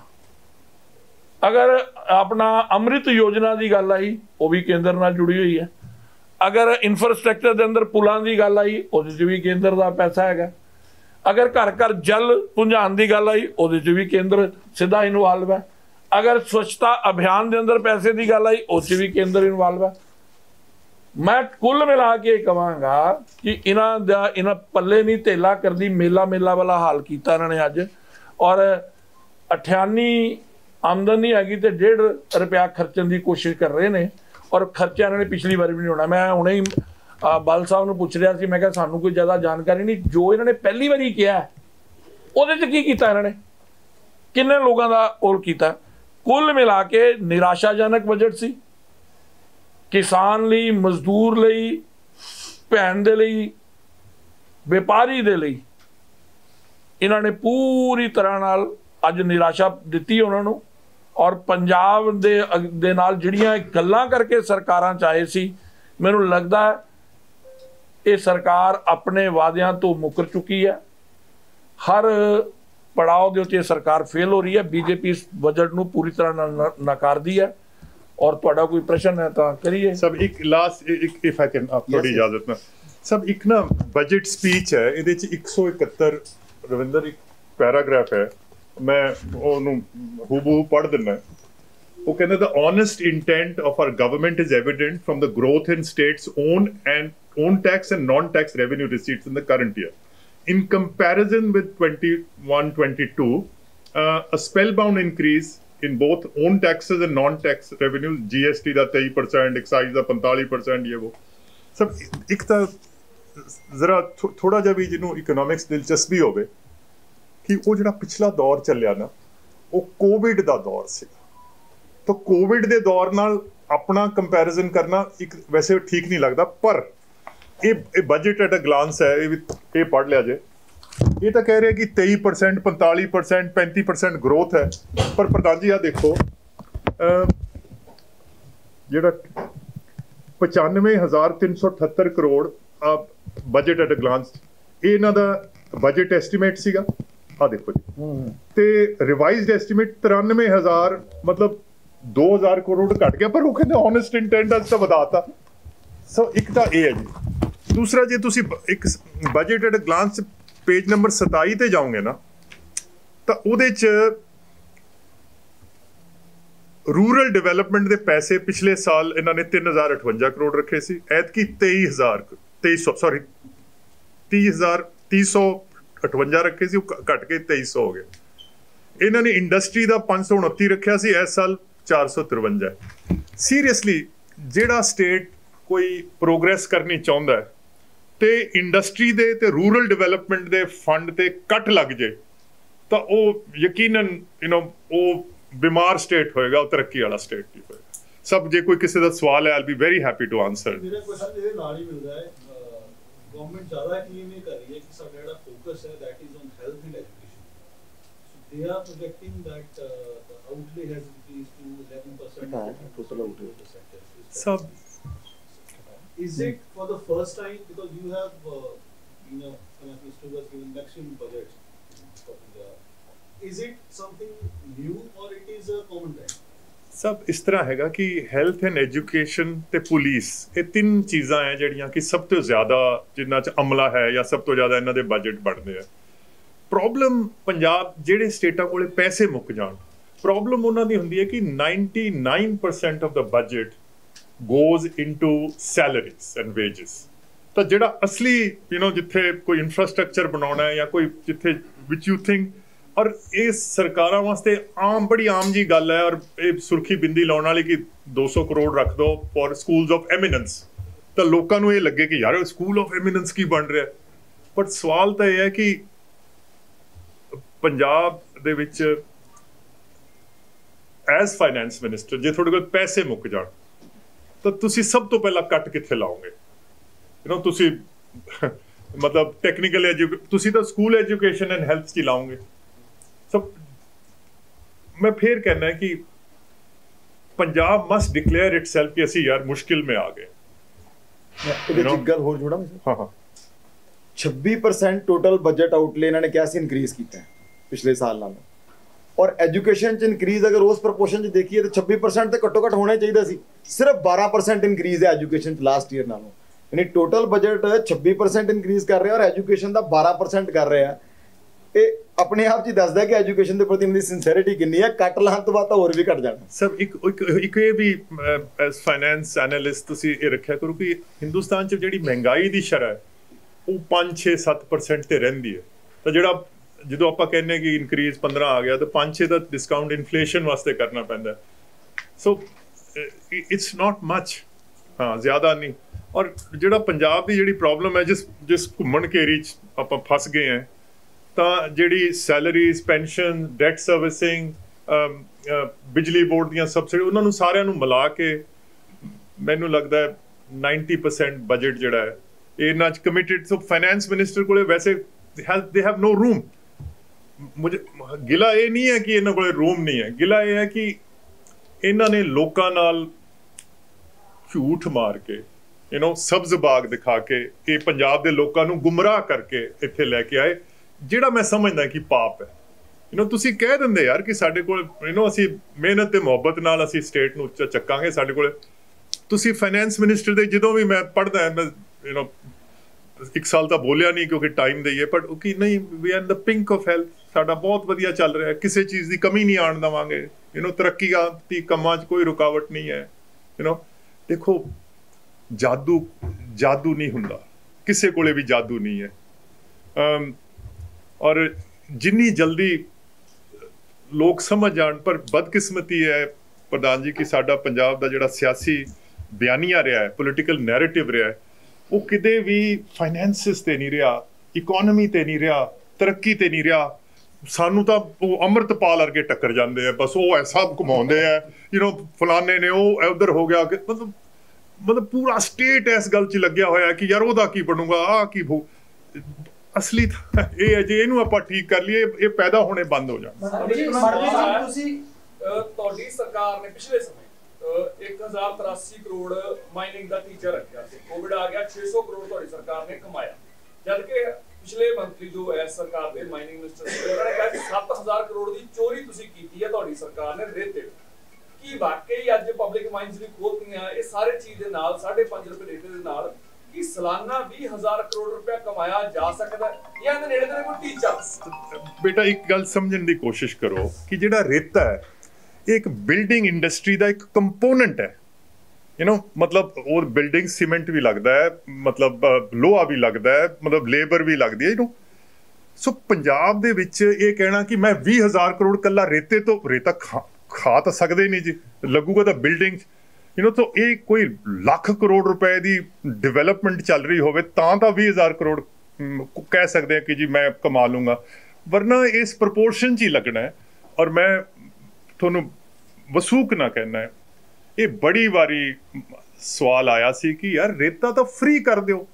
अगर अपना अमृत योजना की गल आई वो भी केंद्र नाल जुड़ी हुई है। अगर इंफ्रास्ट्रक्चर के अंदर पुलों की गल आई वो भी केंद्र का पैसा है। अगर घर घर जल पहुँचाने की गल आई वो भी केंद्र सीधा इनवॉल्व है। अगर स्वच्छता अभियान के अंदर पैसे की गल आई वो केंद्र इनवॉल्व है। मैं कुल मिला के कहांगा कि इन्हां दा इन्हां पल्ले नहीं धेला करदी मेला मेला वाला हाल किया इन्होंने अज। और अठानी आमदन नहीं हैगी तो डेढ़ रुपया खर्चण की कोशिश कर रहे हैं और खर्चा इन्होंने पिछली बार भी नहीं होना। मैं हुणे ही बाल साहब नूं पुछ रहा सी, मैं कहा सानूं कोई ज़्यादा जानकारी नहीं, जो इन्होंने पहली बारी किया उहदे च की कीता इन्होंने, किन्ने लोगों का ओल कीता। कुल मिला के निराशाजनक बजट सी। किसान ਲਈ, मजदूर ਲਈ, ਭੈਣ ਦੇ ਲਈ, व्यापारी ਦੇ ਲਈ ਇਹਨਾਂ ਨੇ ਪੂਰੀ ਤਰ੍ਹਾਂ ਨਾਲ ਅੱਜ ਨਿਰਾਸ਼ਾ ਦਿੱਤੀ ਉਹਨਾਂ ਨੂੰ। ਔਰ ਪੰਜਾਬ ਦੇ ਦੇ ਨਾਲ ਜਿਹੜੀਆਂ ਗੱਲਾਂ ਕਰਕੇ ਸਰਕਾਰਾਂ ਚਾਹੇ ਸੀ, ਮੈਨੂੰ ਲੱਗਦਾ ਇਹ ਸਰਕਾਰ ਆਪਣੇ ਵਾਅਦਿਆਂ ਤੋਂ ਮੁੱਕਰ ਚੁੱਕੀ ਹੈ। ਹਰ ਪੜਾਅ ਦੇ ਉੱਤੇ ਸਰਕਾਰ ਫੇਲ ਹੋ ਰਹੀ ਹੈ। ਬੀਜੇਪੀ ਇਸ ਬਜਟ ਨੂੰ ਪੂਰੀ ਤਰ੍ਹਾਂ ਨਾਲ ਨਕਾਰਦੀ ਹੈ। और तुहाडा कोई प्रश्न है तो करिए। सब एक लास्ट एक इफ आई कैन आप थोड़ी इजाजत में सब एक ना बजट स्पीच है ਇਹਦੇ ਚ एक सौ इकहत्तर रविंदर एक पैराग्राफ है, मैं ਉਹਨੂੰ ਹੂਬਹੂ ਪੜ੍ਹ ਦਿੰਦਾ। ਉਹ ਕਹਿੰਦਾ the honest intent of our government is evident from the growth in states own and own tax and non-tax revenue receipts in the current year in comparison with twenty-one twenty-two, uh, a spellbound increase in both own taxes and non-tax revenues, G S T ਦਾ तेईस percent, excise ਦਾ पैंतालीस percent, ये वो सब एक ਤਾਂ ਜ਼ਰਾ ਥੋੜਾ ਜਿਹਾ ਵੀ ਜਿਹਨੂੰ ਇਕਨੋਮਿਕਸ ਦਿਲਚਸਪੀ ਹੋਵੇ ਕਿ ਉਹ ਜਿਹੜਾ ਪਿਛਲਾ ਦੌਰ ਚੱਲਿਆ ਨਾ ਉਹ ਕੋਵਿਡ ਦਾ ਦੌਰ ਸੀ। ਤਾਂ ਕੋਵਿਡ ਦੇ ਦੌਰ ਨਾਲ ਆਪਣਾ ਕੰਪੈਰੀਜ਼ਨ ਕਰਨਾ ਇੱਕ ਵੈਸੇ ਠੀਕ ਨਹੀਂ ਲੱਗਦਾ, ਪਰ ਇਹ ਇਹ ਬਜਟ ਐਟ ਅ ਗਲਾਂਸ ਹੈ, ਇਹ ਵੀ ਇਹ ਪੜ੍ਹ ਲਿਆ ਜੇ। ये तो कह रहे हैं कि तेईस परसेंट, पैंतालीस परसेंट, पैंतीस परसेंट ग्रोथ है, पर प्रधान जी आ देखो जेड़ा पचानवे हज़ार तीन सौ अठहत्तर करोड़ आप बजट एट अ ग्लांस ये इन्हां दा बजट एस्टीमेट सीगा। आ देखो जी ते रिवाइज्ड एस्टीमेट तिरानवे हज़ार मतलब दो हज़ार करोड़ घट गया, पर वो कहते ऑनेस्ट इंटेंट अज तो वधाता। सो एक तो ये है जी। दूसरा जे तुसी एक budget at a glance page number सताई ते जाओगे ना तो उहदे च रूरल डिवेलपमेंट के पैसे पिछले साल इन्होंने तीन हज़ार अठवंजा करोड़ रखे सी, ऐतकी तेईस हज़ार तेईस सौ सॉरी तीस हज़ार तीस सौ अठवंजा रखे सी, घट के तेईस सौ हो गए। इन्होंने इंडस्ट्री का पाँच सौ उनती रखा सी, इस साल चार सौ तिरवंजा। सीरियसली जिहड़ा स्टेट कोई प्रोग्रेस करनी चाहुंदा है ਤੇ ਇੰਡਸਟਰੀ ਦੇ ਤੇ ਰੂਰਲ ਡਿਵੈਲਪਮੈਂਟ ਦੇ ਫੰਡ ਤੇ ਕੱਟ ਲੱਗ ਜੇ ਤਾਂ ਉਹ ਯਕੀਨਨ ਯੂ نو ਉਹ ਬਿਮਾਰ ਸਟੇਟ ਹੋਏਗਾ, ਉਹ ਤਰੱਕੀ ਵਾਲਾ ਸਟੇਟ ਨਹੀਂ ਹੋਏਗਾ। ਸਭ ਜੇ ਕੋਈ ਕਿਸੇ ਦਾ ਸਵਾਲ ਹੈ I will be very happy to answer. ਮੇਰਾ ਕੁਐਸਚਨ ਇਹਦੇ ਨਾਲ ਹੀ ਮਿਲਦਾ ਹੈ, ਗਵਰਨਮੈਂਟ ਜ਼ਿਆਦਾ ਕਲੀਅਰ ਨਹੀਂ ਕਰ ਰਹੀ ਹੈ ਕਿ ਸਾਡਾ ਜਿਹੜਾ ਫੋਕਸ ਹੈ that is on health and education. So they are projecting that the outlay has increased to eleven percent total outlay ਸਭ Is it for the first time because you have, uh, you know, Finance Minister was given maximum budget for India? Is it something new or it is a common trend? ਸਭ ਇਸ ਤਰ੍ਹਾਂ ਹੈਗਾ ਕਿ health and education ਤੇ police ਇਹ ਤਿੰਨ ਚੀਜ਼ਾਂ ਹੈ ਜਿਹੜੀਆਂ ਕਿ ਸਭ ਤੋਂ ਜ਼ਿਆਦਾ ਜਿਨ੍ਹਾਂ 'ਚ ਅਮਲਾ ਹੈ ਜਾਂ ਸਭ ਤੋਂ ਜ਼ਿਆਦਾ ਇਹਨਾਂ ਦੇ ਬਜਟ ਬਣਦੇ ਆ। ਪ੍ਰੋਬਲਮ ਪੰਜਾਬ ਜਿਹੜੇ ਸਟੇਟਾਂ ਕੋਲੇ ਪੈਸੇ ਮੁੱਕ ਜਾਣ, ਪ੍ਰੋਬਲਮ ਉਹਨਾਂ ਦੀ ਹੁੰਦੀ ਹੈ ਕਿ ninety-nine percent of the budget goes into salaries and wages। ਤਾਂ ਜਿਹੜਾ ਅਸਲੀ ਯੂ نو ਜਿੱਥੇ ਕੋਈ ਇਨਫਰਾਸਟ੍ਰਕਚਰ ਬਣਾਉਣਾ ਹੈ ਜਾਂ ਕੋਈ ਜਿੱਥੇ ਵਿਚ ਯੂ ਥਿੰਕ, ਔਰ ਇਹ ਸਰਕਾਰਾਂ ਵਾਸਤੇ ਆਮ ਬੜੀ ਆਮ ਜੀ ਗੱਲ ਹੈ ਔਰ ਇਹ ਸੁਰਖੀ ਬਿੰਦੀ ਲਾਉਣ ਵਾਲੀ ਕਿ ਦੋ ਸੌ ਕਰੋੜ ਰੱਖ ਦੋ ਫॉर ਸਕੂਲਸ ਆਫ ਐਮੀਨੈਂਸ, ਤਾਂ ਲੋਕਾਂ ਨੂੰ ਇਹ ਲੱਗੇ ਕਿ ਯਾਰ ਸਕੂਲ ਆਫ ਐਮੀਨੈਂਸ ਕੀ ਬਣ ਰਿਹਾ। ਬਟ ਸਵਾਲ ਤਾਂ ਇਹ ਹੈ ਕਿ ਪੰਜਾਬ ਦੇ ਵਿੱਚ ਐਜ਼ ਫਾਈਨੈਂਸ ਮਿਨਿਸਟਰ ਜੇ ਤੁਹਾਡੇ ਕੋਲ ਪੈਸੇ ਮੁੱਕ ਜਾਣ ਤਾਂ ਤੁਸੀਂ ਸਭ ਤੋਂ ਪਹਿਲਾਂ ਕੱਟ ਕਿੱਥੇ ਲਾਓਗੇ? ਯੂ نو ਤੁਸੀਂ ਮਤਲਬ ਟੈਕਨੀਕਲ ਐਜੂਕੇ ਤੁਸੀਂ ਤਾਂ ਸਕੂਲ ਐਜੂਕੇਸ਼ਨ ਐਂਡ ਹੈਲਥ 'ਚ ਲਾਓਗੇ। ਸੋ ਮੈਂ ਫੇਰ ਕਹਿਣਾ ਕਿ ਪੰਜਾਬ ਮਸਟ ਡਿਕਲੇਅਰ ਇਟਸੈਲਫ ਕਿ ਅਸੀਂ ਯਾਰ ਮੁਸ਼ਕਿਲ में आ गए। ਇਹਦੇ ਚ ਇੱਕ ਗੱਲ ਹੋਰ ਜੋੜਾਂ ਹਾਂ ਹਾਂ ਛੱਬੀ ਪਰਸੈਂਟ ਟੋਟਲ ਬਜਟ ਆਊਟਲੇ ਇਹਨਾਂ ਨੇ ਕਿਹਾ ਸੀ ਇਨਕਰੀਜ਼ ਕੀਤਾ ਹੈ ਪਿਛਲੇ ਸਾਲ ਨਾਲੋਂ, ਔਰ ਐਜੂਕੇਸ਼ਨ ਚ ਇਨਕਰੀਜ਼ ਅਗਰ ਉਸ ਪ੍ਰਪੋਰਸ਼ਨ ਚ ਦੇਖੀਏ ਤਾਂ ਛੱਬੀ ਪਰਸੈਂਟ ਤੇ ਘੱਟੋ ਘੱਟ ਹੋਣਾ ਚਾਹੀਦਾ ਸੀ, ਸਿਰਫ ਬਾਰਾਂ ਪਰਸੈਂਟ ਇਨਕਰੀਜ਼ ਹੈ ਐਜੂਕੇਸ਼ਨ ਚ ਲਾਸਟ ਈਅਰ ਨਾਲੋਂ। ਯਾਨੀ ਟੋਟਲ ਬਜਟ ਛੱਬੀ ਪਰਸੈਂਟ ਇਨਕਰੀਜ਼ ਕਰ ਰਿਹਾ ਔਰ ਐਜੂਕੇਸ਼ਨ ਦਾ ਬਾਰਾਂ ਪਰਸੈਂਟ ਕਰ ਰਿਹਾ। ਇਹ ਆਪਣੇ ਆਪ 'ਚ ਹੀ ਦੱਸਦਾ ਕਿ ਐਜੂਕੇਸ਼ਨ ਦੇ ਪ੍ਰਤੀ ਇਹਨਾਂ ਦੀ ਸਿੰਸੀਅਰਿਟੀ ਕਿੰਨੀ ਹੈ। ਕੱਟ ਲਾਉਣ ਤੋਂ ਬਾਅਦ ਤਾਂ ਹੋਰ ਵੀ ਘਟ ਜਾਣਾ। ਸਰ ਇੱਕ ਇੱਕ ਇਹ ਵੀ ਐਸ ਫਾਈਨੈਂਸ ਐਨਾਲਿਸਟ ਤੁਸੀਂ ਇਹ ਰੱਖਿਆ ਕਰੋ ਕਿ ਹਿੰਦੁਸਤਾਨ 'ਚ ਜਿਹੜੀ ਮਹਿੰਗਾਈ ਦੀ ਸ਼ਰ੍ਹਾ ਹੈ ਉਹ ਪੰਜ ਛੇ ਸੱਤ ਪਰਸੈਂਟ ਤੇ ਰਹਿੰਦੀ ਹੈ, ਤਾਂ ਜਿਹੜਾ ਜਦੋਂ ਆਪਾਂ ਕਹਿੰਦੇ ਕਿ ਇਨਕਰੀਜ਼ ਪੰਦਰਾਂ ਆ ਗਿਆ ਤਾਂ ਪੰਜ ਛੇ ਦਾ ਡਿਸਕਾਊਂਟ ਇਨਫਲੇਸ਼ਨ ਵਾਸਤੇ ਕਰਨਾ ਪੈਂਦਾ। ਸੋ ਇਟਸ ਨਾਟ ਮਚ, ਹਾਂ ਜ਼ਿਆਦਾ ਨਹੀਂ। ਔਰ ਜਿਹੜਾ ਪੰਜਾਬ ਦੀ ਜਿਹੜੀ ਪ੍ਰੋਬਲਮ ਹੈ, ਜਿਸ ਜਿਸ ਘੁੰਮਣ ਘੇਰੀ 'ਚ ਆਪਾਂ ਫਸ ਗਏ ਹਾਂ, ਤਾਂ ਜਿਹੜੀ ਸੈਲਰੀਜ਼, ਪੈਨਸ਼ਨ, ਡੈਟ ਸਰਵਿਸਿੰਗ, ਬਿਜਲੀ ਬੋਰਡ ਦੀਆਂ ਸਬਸਿਡੀ, ਉਹਨਾਂ ਨੂੰ ਸਾਰਿਆਂ ਨੂੰ ਮਿਲਾ ਕੇ ਮੈਨੂੰ ਲੱਗਦਾ ਹੈ ਨਾਈਨਟੀ ਪਰਸੈਂਟ ਬਜਟ ਜਿਹੜਾ ਹੈ ਇਹਨਾਂ 'ਚ ਕਮਿਟਡ। ਸੋ ਫਾਈਨੈਂਸ ਮਿਨਿਸਟਰ ਕੋਲੇ ਵੈਸੇ ਦੇ ਹੈਵ ਨੋ ਰੂਮ। ਮੁਝੇ ਗਿਲਾ ਇਹ ਨਹੀਂ ਹੈ ਕਿ ਇਹਨਾਂ ਕੋਲੇ ਰੂਮ ਨਹੀਂ ਹੈ, ਗਿਲਾ ਇਹ ਹੈ ਕਿ ਇਹਨਾਂ ਨੇ ਲੋਕਾਂ ਨਾਲ ਝੂਠ ਮਾਰ ਕੇ, ਯੂ ਨੋ ਸਬਜ਼ ਬਾਗ ਦਿਖਾ ਕੇ ਇਹ ਪੰਜਾਬ ਦੇ ਲੋਕਾਂ ਨੂੰ ਗੁੰਮਰਾਹ ਕਰਕੇ ਇੱਥੇ ਲੈ ਕੇ ਆਏ, ਜਿਹੜਾ ਮੈਂ ਸਮਝਦਾ ਕਿ ਪਾਪ ਹੈ। ਯੂ ਨੋ ਤੁਸੀਂ ਕਹਿ ਦਿੰਦੇ ਯਾਰ ਕਿ ਸਾਡੇ ਕੋਲ ਯੂ ਨੋ ਅਸੀਂ ਮਿਹਨਤ ਤੇ ਮੁਹੱਬਤ ਨਾਲ ਅਸੀਂ ਸਟੇਟ ਨੂੰ ਉੱਚਾ ਚੱਕਾਂਗੇ, ਸਾਡੇ ਕੋਲ ਤੁਸੀਂ ਫਾਈਨੈਂਸ ਮਿਨਿਸਟਰ ਦੇ ਜਦੋਂ ਵੀ ਮੈਂ ਪੜ੍ਹਦਾ ਮੈਂ ਯੂ ਨੋ ਇੱਕ ਸਾਲ ਤਾਂ ਬੋਲਿਆ ਨਹੀਂ ਕਿਉਂਕਿ ਟਾਈਮ ਦੇਈਏ, ਪਰ ਉਹ ਕਿ ਨਹੀਂ we are in the pink of health, ਸਾਡਾ ਬਹੁਤ ਵਧੀਆ ਚੱਲ ਰਿਹਾ, ਕਿਸੇ ਚੀਜ਼ ਦੀ ਕਮੀ ਨਹੀਂ ਆਉਣ ਦੇਵਾਂਗੇ, ਯੂ ਨੋ ਤਰੱਕੀਆਤੀ ਕੰਮਾਂ 'ਚ ਕੋਈ ਰੁਕਾਵਟ ਨਹੀਂ ਹੈ। ਯੂ ਨੋ ਦੇਖੋ ਜਾਦੂ ਜਾਦੂ ਨਹੀਂ ਹੁੰਦਾ, ਕਿਸੇ ਕੋਲੇ ਵੀ ਜਾਦੂ ਨਹੀਂ ਹੈ। ਔਰ ਜਿੰਨੀ ਜਲਦੀ ਲੋਕ ਸਮਝ ਜਾਣ, ਪਰ ਬਦਕਿਸਮਤੀ ਹੈ ਪ੍ਰਧਾਨ ਜੀ ਕਿ ਸਾਡਾ ਪੰਜਾਬ ਦਾ ਜਿਹੜਾ ਸਿਆਸੀ ਬਿਆਨੀਆ ਰਿਹਾ ਹੈ, ਪੋਲੀਟੀਕਲ ਨੈਰੇਟਿਵ ਰਿਹਾ ਹੈ, ਉਹ ਕਿਤੇ ਵੀ ਫਾਈਨੈਂਸਿਸ ਤੇ ਨਹੀਂ ਰਿਹਾ, ਇਕੋਨਮੀ ਤੇ ਨਹੀਂ ਰਿਹਾ, ਤਰੱਕੀ ਤੇ ਨਹੀਂ ਰਿਹਾ। ਸਾਨੂੰ ਤਾਂ ਉਹ ਅੰਮ੍ਰਿਤਪਾਲ ਵਰਗੇ ਟੱਕਰ ਜਾਂਦੇ ਆ, ਬਸ ਉਹ ਐਸਾ ਘੁਮਾਉਂਦੇ ਆ, ਯੂ ਨੋ ਫਲਾਣੇ ਨੇ ਉਹ ਉਧਰ ਹੋ ਗਿਆ, ਮਤਲਬ ਮਤਲਬ ਪੂਰਾ ਸਟੇਟ ਇਸ ਗੱਲ 'ਚ ਲੱਗਿਆ ਹੋਇਆ ਕਿ ਯਾਰ ਉਹਦਾ ਕੀ ਬਣੂਗਾ, ਆਹ ਕੀ ਹੋ। ਅਸਲੀ ਤਾਂ ਇਹ ਹੈ ਜੇ ਇਹਨੂੰ ਆਪਾਂ ਠੀਕ ਕਰ ਲਈਏ ਇਹ ਪੈਦਾ ਹੋਣੇ ਬੰਦ ਹੋ ਜਾਣ। ਤੁਸੀਂ ਤੁਹਾਡੀ ਸਰਕਾਰ ਨੇ ਪਿਛਲੇ ਸਮੇਂ ਇੱਕ ਹਜ਼ਾਰ ਤਰਾਸੀ ਕਰੋੜ ਮਾਈਨਿੰਗ ਦਾ ਟੀਚਾ ਰੱਖਿਆ ਸੀ, ਕੋਵਿਡ ਆ ਗਿਆ, ਛੇ ਸੌ ਕਰੋੜ ਤੁਹਾਡੀ ਸਰਕਾਰ ਨੇ ਕਮਾਇਆ, ਜਦਕਿ ਪਿਛਲੇ ਮੰਤਰੀ ਜੋ ਐਸ ਸਰਕਾਰ ਦੇ ਮਾਈਨਿੰਗ ਮਿਨਿਸਟਰ ਸੀ ਉਹਨਾਂ ਨੇ ਕਿਹਾ ਕਿ ਸੱਤ ਹਜ਼ਾਰ ਕਰੋੜ ਦੀ ਚੋਰੀ ਤੁਸੀਂ ਕੀਤੀ ਹੈ ਤੁਹਾਡੀ ਸਰਕਾਰ ਨੇ ਰੇਤੇ। ਕੀ ਵਾਕਈ ਅੱਜ ਪਬਲਿਕ ਮਾਈਨਸ ਵੀ ਖੋਲ੍ਹਤੀਆਂ ਇਹ ਸਾਰੇ ਚੀਜ਼ ਦੇ ਨਾਲ ਸਾਢੇ ਪੰਜ ਰੁਪਏ ਰੇਤੇ ਦੇ ਨਾਲ ਕਿ ਸਾਲਾਨਾ ਵੀਹ ਹਜ਼ਾਰ ਕਰੋੜ ਰੁਪਇਆ ਕਮਾਇਆ ਜਾ ਸਕਦਾ ਜਾਂ ਇਹਦੇ ਨੇੜੇ ਤੇੜੇ ਕੋਈ ਟੀਚਾ? ਬੇਟਾ ਇੱਕ ਗੱਲ ਸਮਝਣ ਦੀ ਕੋਸ਼ਿਸ਼ ਕਰੋ ਕਿ ਜਿਹੜਾ ਰੇਤਾ ਹੈ ਇਹ ਇੱਕ ਬਿਲਡਿੰਗ ਇੰਡਸਟਰੀ ਦਾ ਇੱਕ ਕੰਪੋਨੈਂਟ ਹੈ। ਯੂ ਨੋ ਮਤਲਬ ਉਹ ਬਿਲਡਿੰਗ ਸੀਮੈਂਟ ਵੀ ਲੱਗਦਾ ਹੈ, ਮਤਲਬ ਲੋਹਾ ਵੀ ਲੱਗਦਾ ਹੈ, ਮਤਲਬ ਲੇਬਰ ਵੀ ਲੱਗਦੀ ਹੈ। ਯੂ ਨੋ ਸੋ ਪੰਜਾਬ ਦੇ ਵਿੱਚ ਇਹ ਕਹਿਣਾ ਕਿ ਮੈਂ ਵੀਹ ਹਜ਼ਾਰ ਕਰੋੜ ਕੱਲਾ ਰੇਤੇ ਤੋਂ, ਰੇਤਾ ਖਾ ਖਾ ਤਾਂ ਸਕਦੇ ਨਹੀਂ ਜੀ, ਲੱਗੂਗਾ ਤਾਂ ਬਿਲਡਿੰਗ। ਯੂ ਨੋ ਤਾਂ ਇਹ ਕੋਈ ਲੱਖ ਕਰੋੜ ਰੁਪਏ ਦੀ ਡਿਵੈਲਪਮੈਂਟ ਚੱਲ ਰਹੀ ਹੋਵੇ ਤਾਂ ਤਾਂ ਵੀਹ ਹਜ਼ਾਰ ਕਰੋੜ ਕਹਿ ਸਕਦੇ ਹਾਂ ਕਿ ਜੀ ਮੈਂ ਕਮਾ ਲੂੰਗਾ, ਵਰਨਾ ਇਸ ਪ੍ਰਪੋਰਸ਼ਨ 'ਚ ਹੀ ਲੱਗਣਾ ਹੈ। ਔਰ ਮੈਂ ਤੁਹਾਨੂੰ ਵਸੂਕ ਨਾ ਕਹਿਣਾ ਹੈ, ਇਹ ਬੜੀ ਵਾਰੀ ਸਵਾਲ ਆਇਆ ਸੀ ਕਿ ਯਾਰ ਰੇਤਾ ਤਾਂ ਫ੍ਰੀ ਕਰ ਦਿਓ,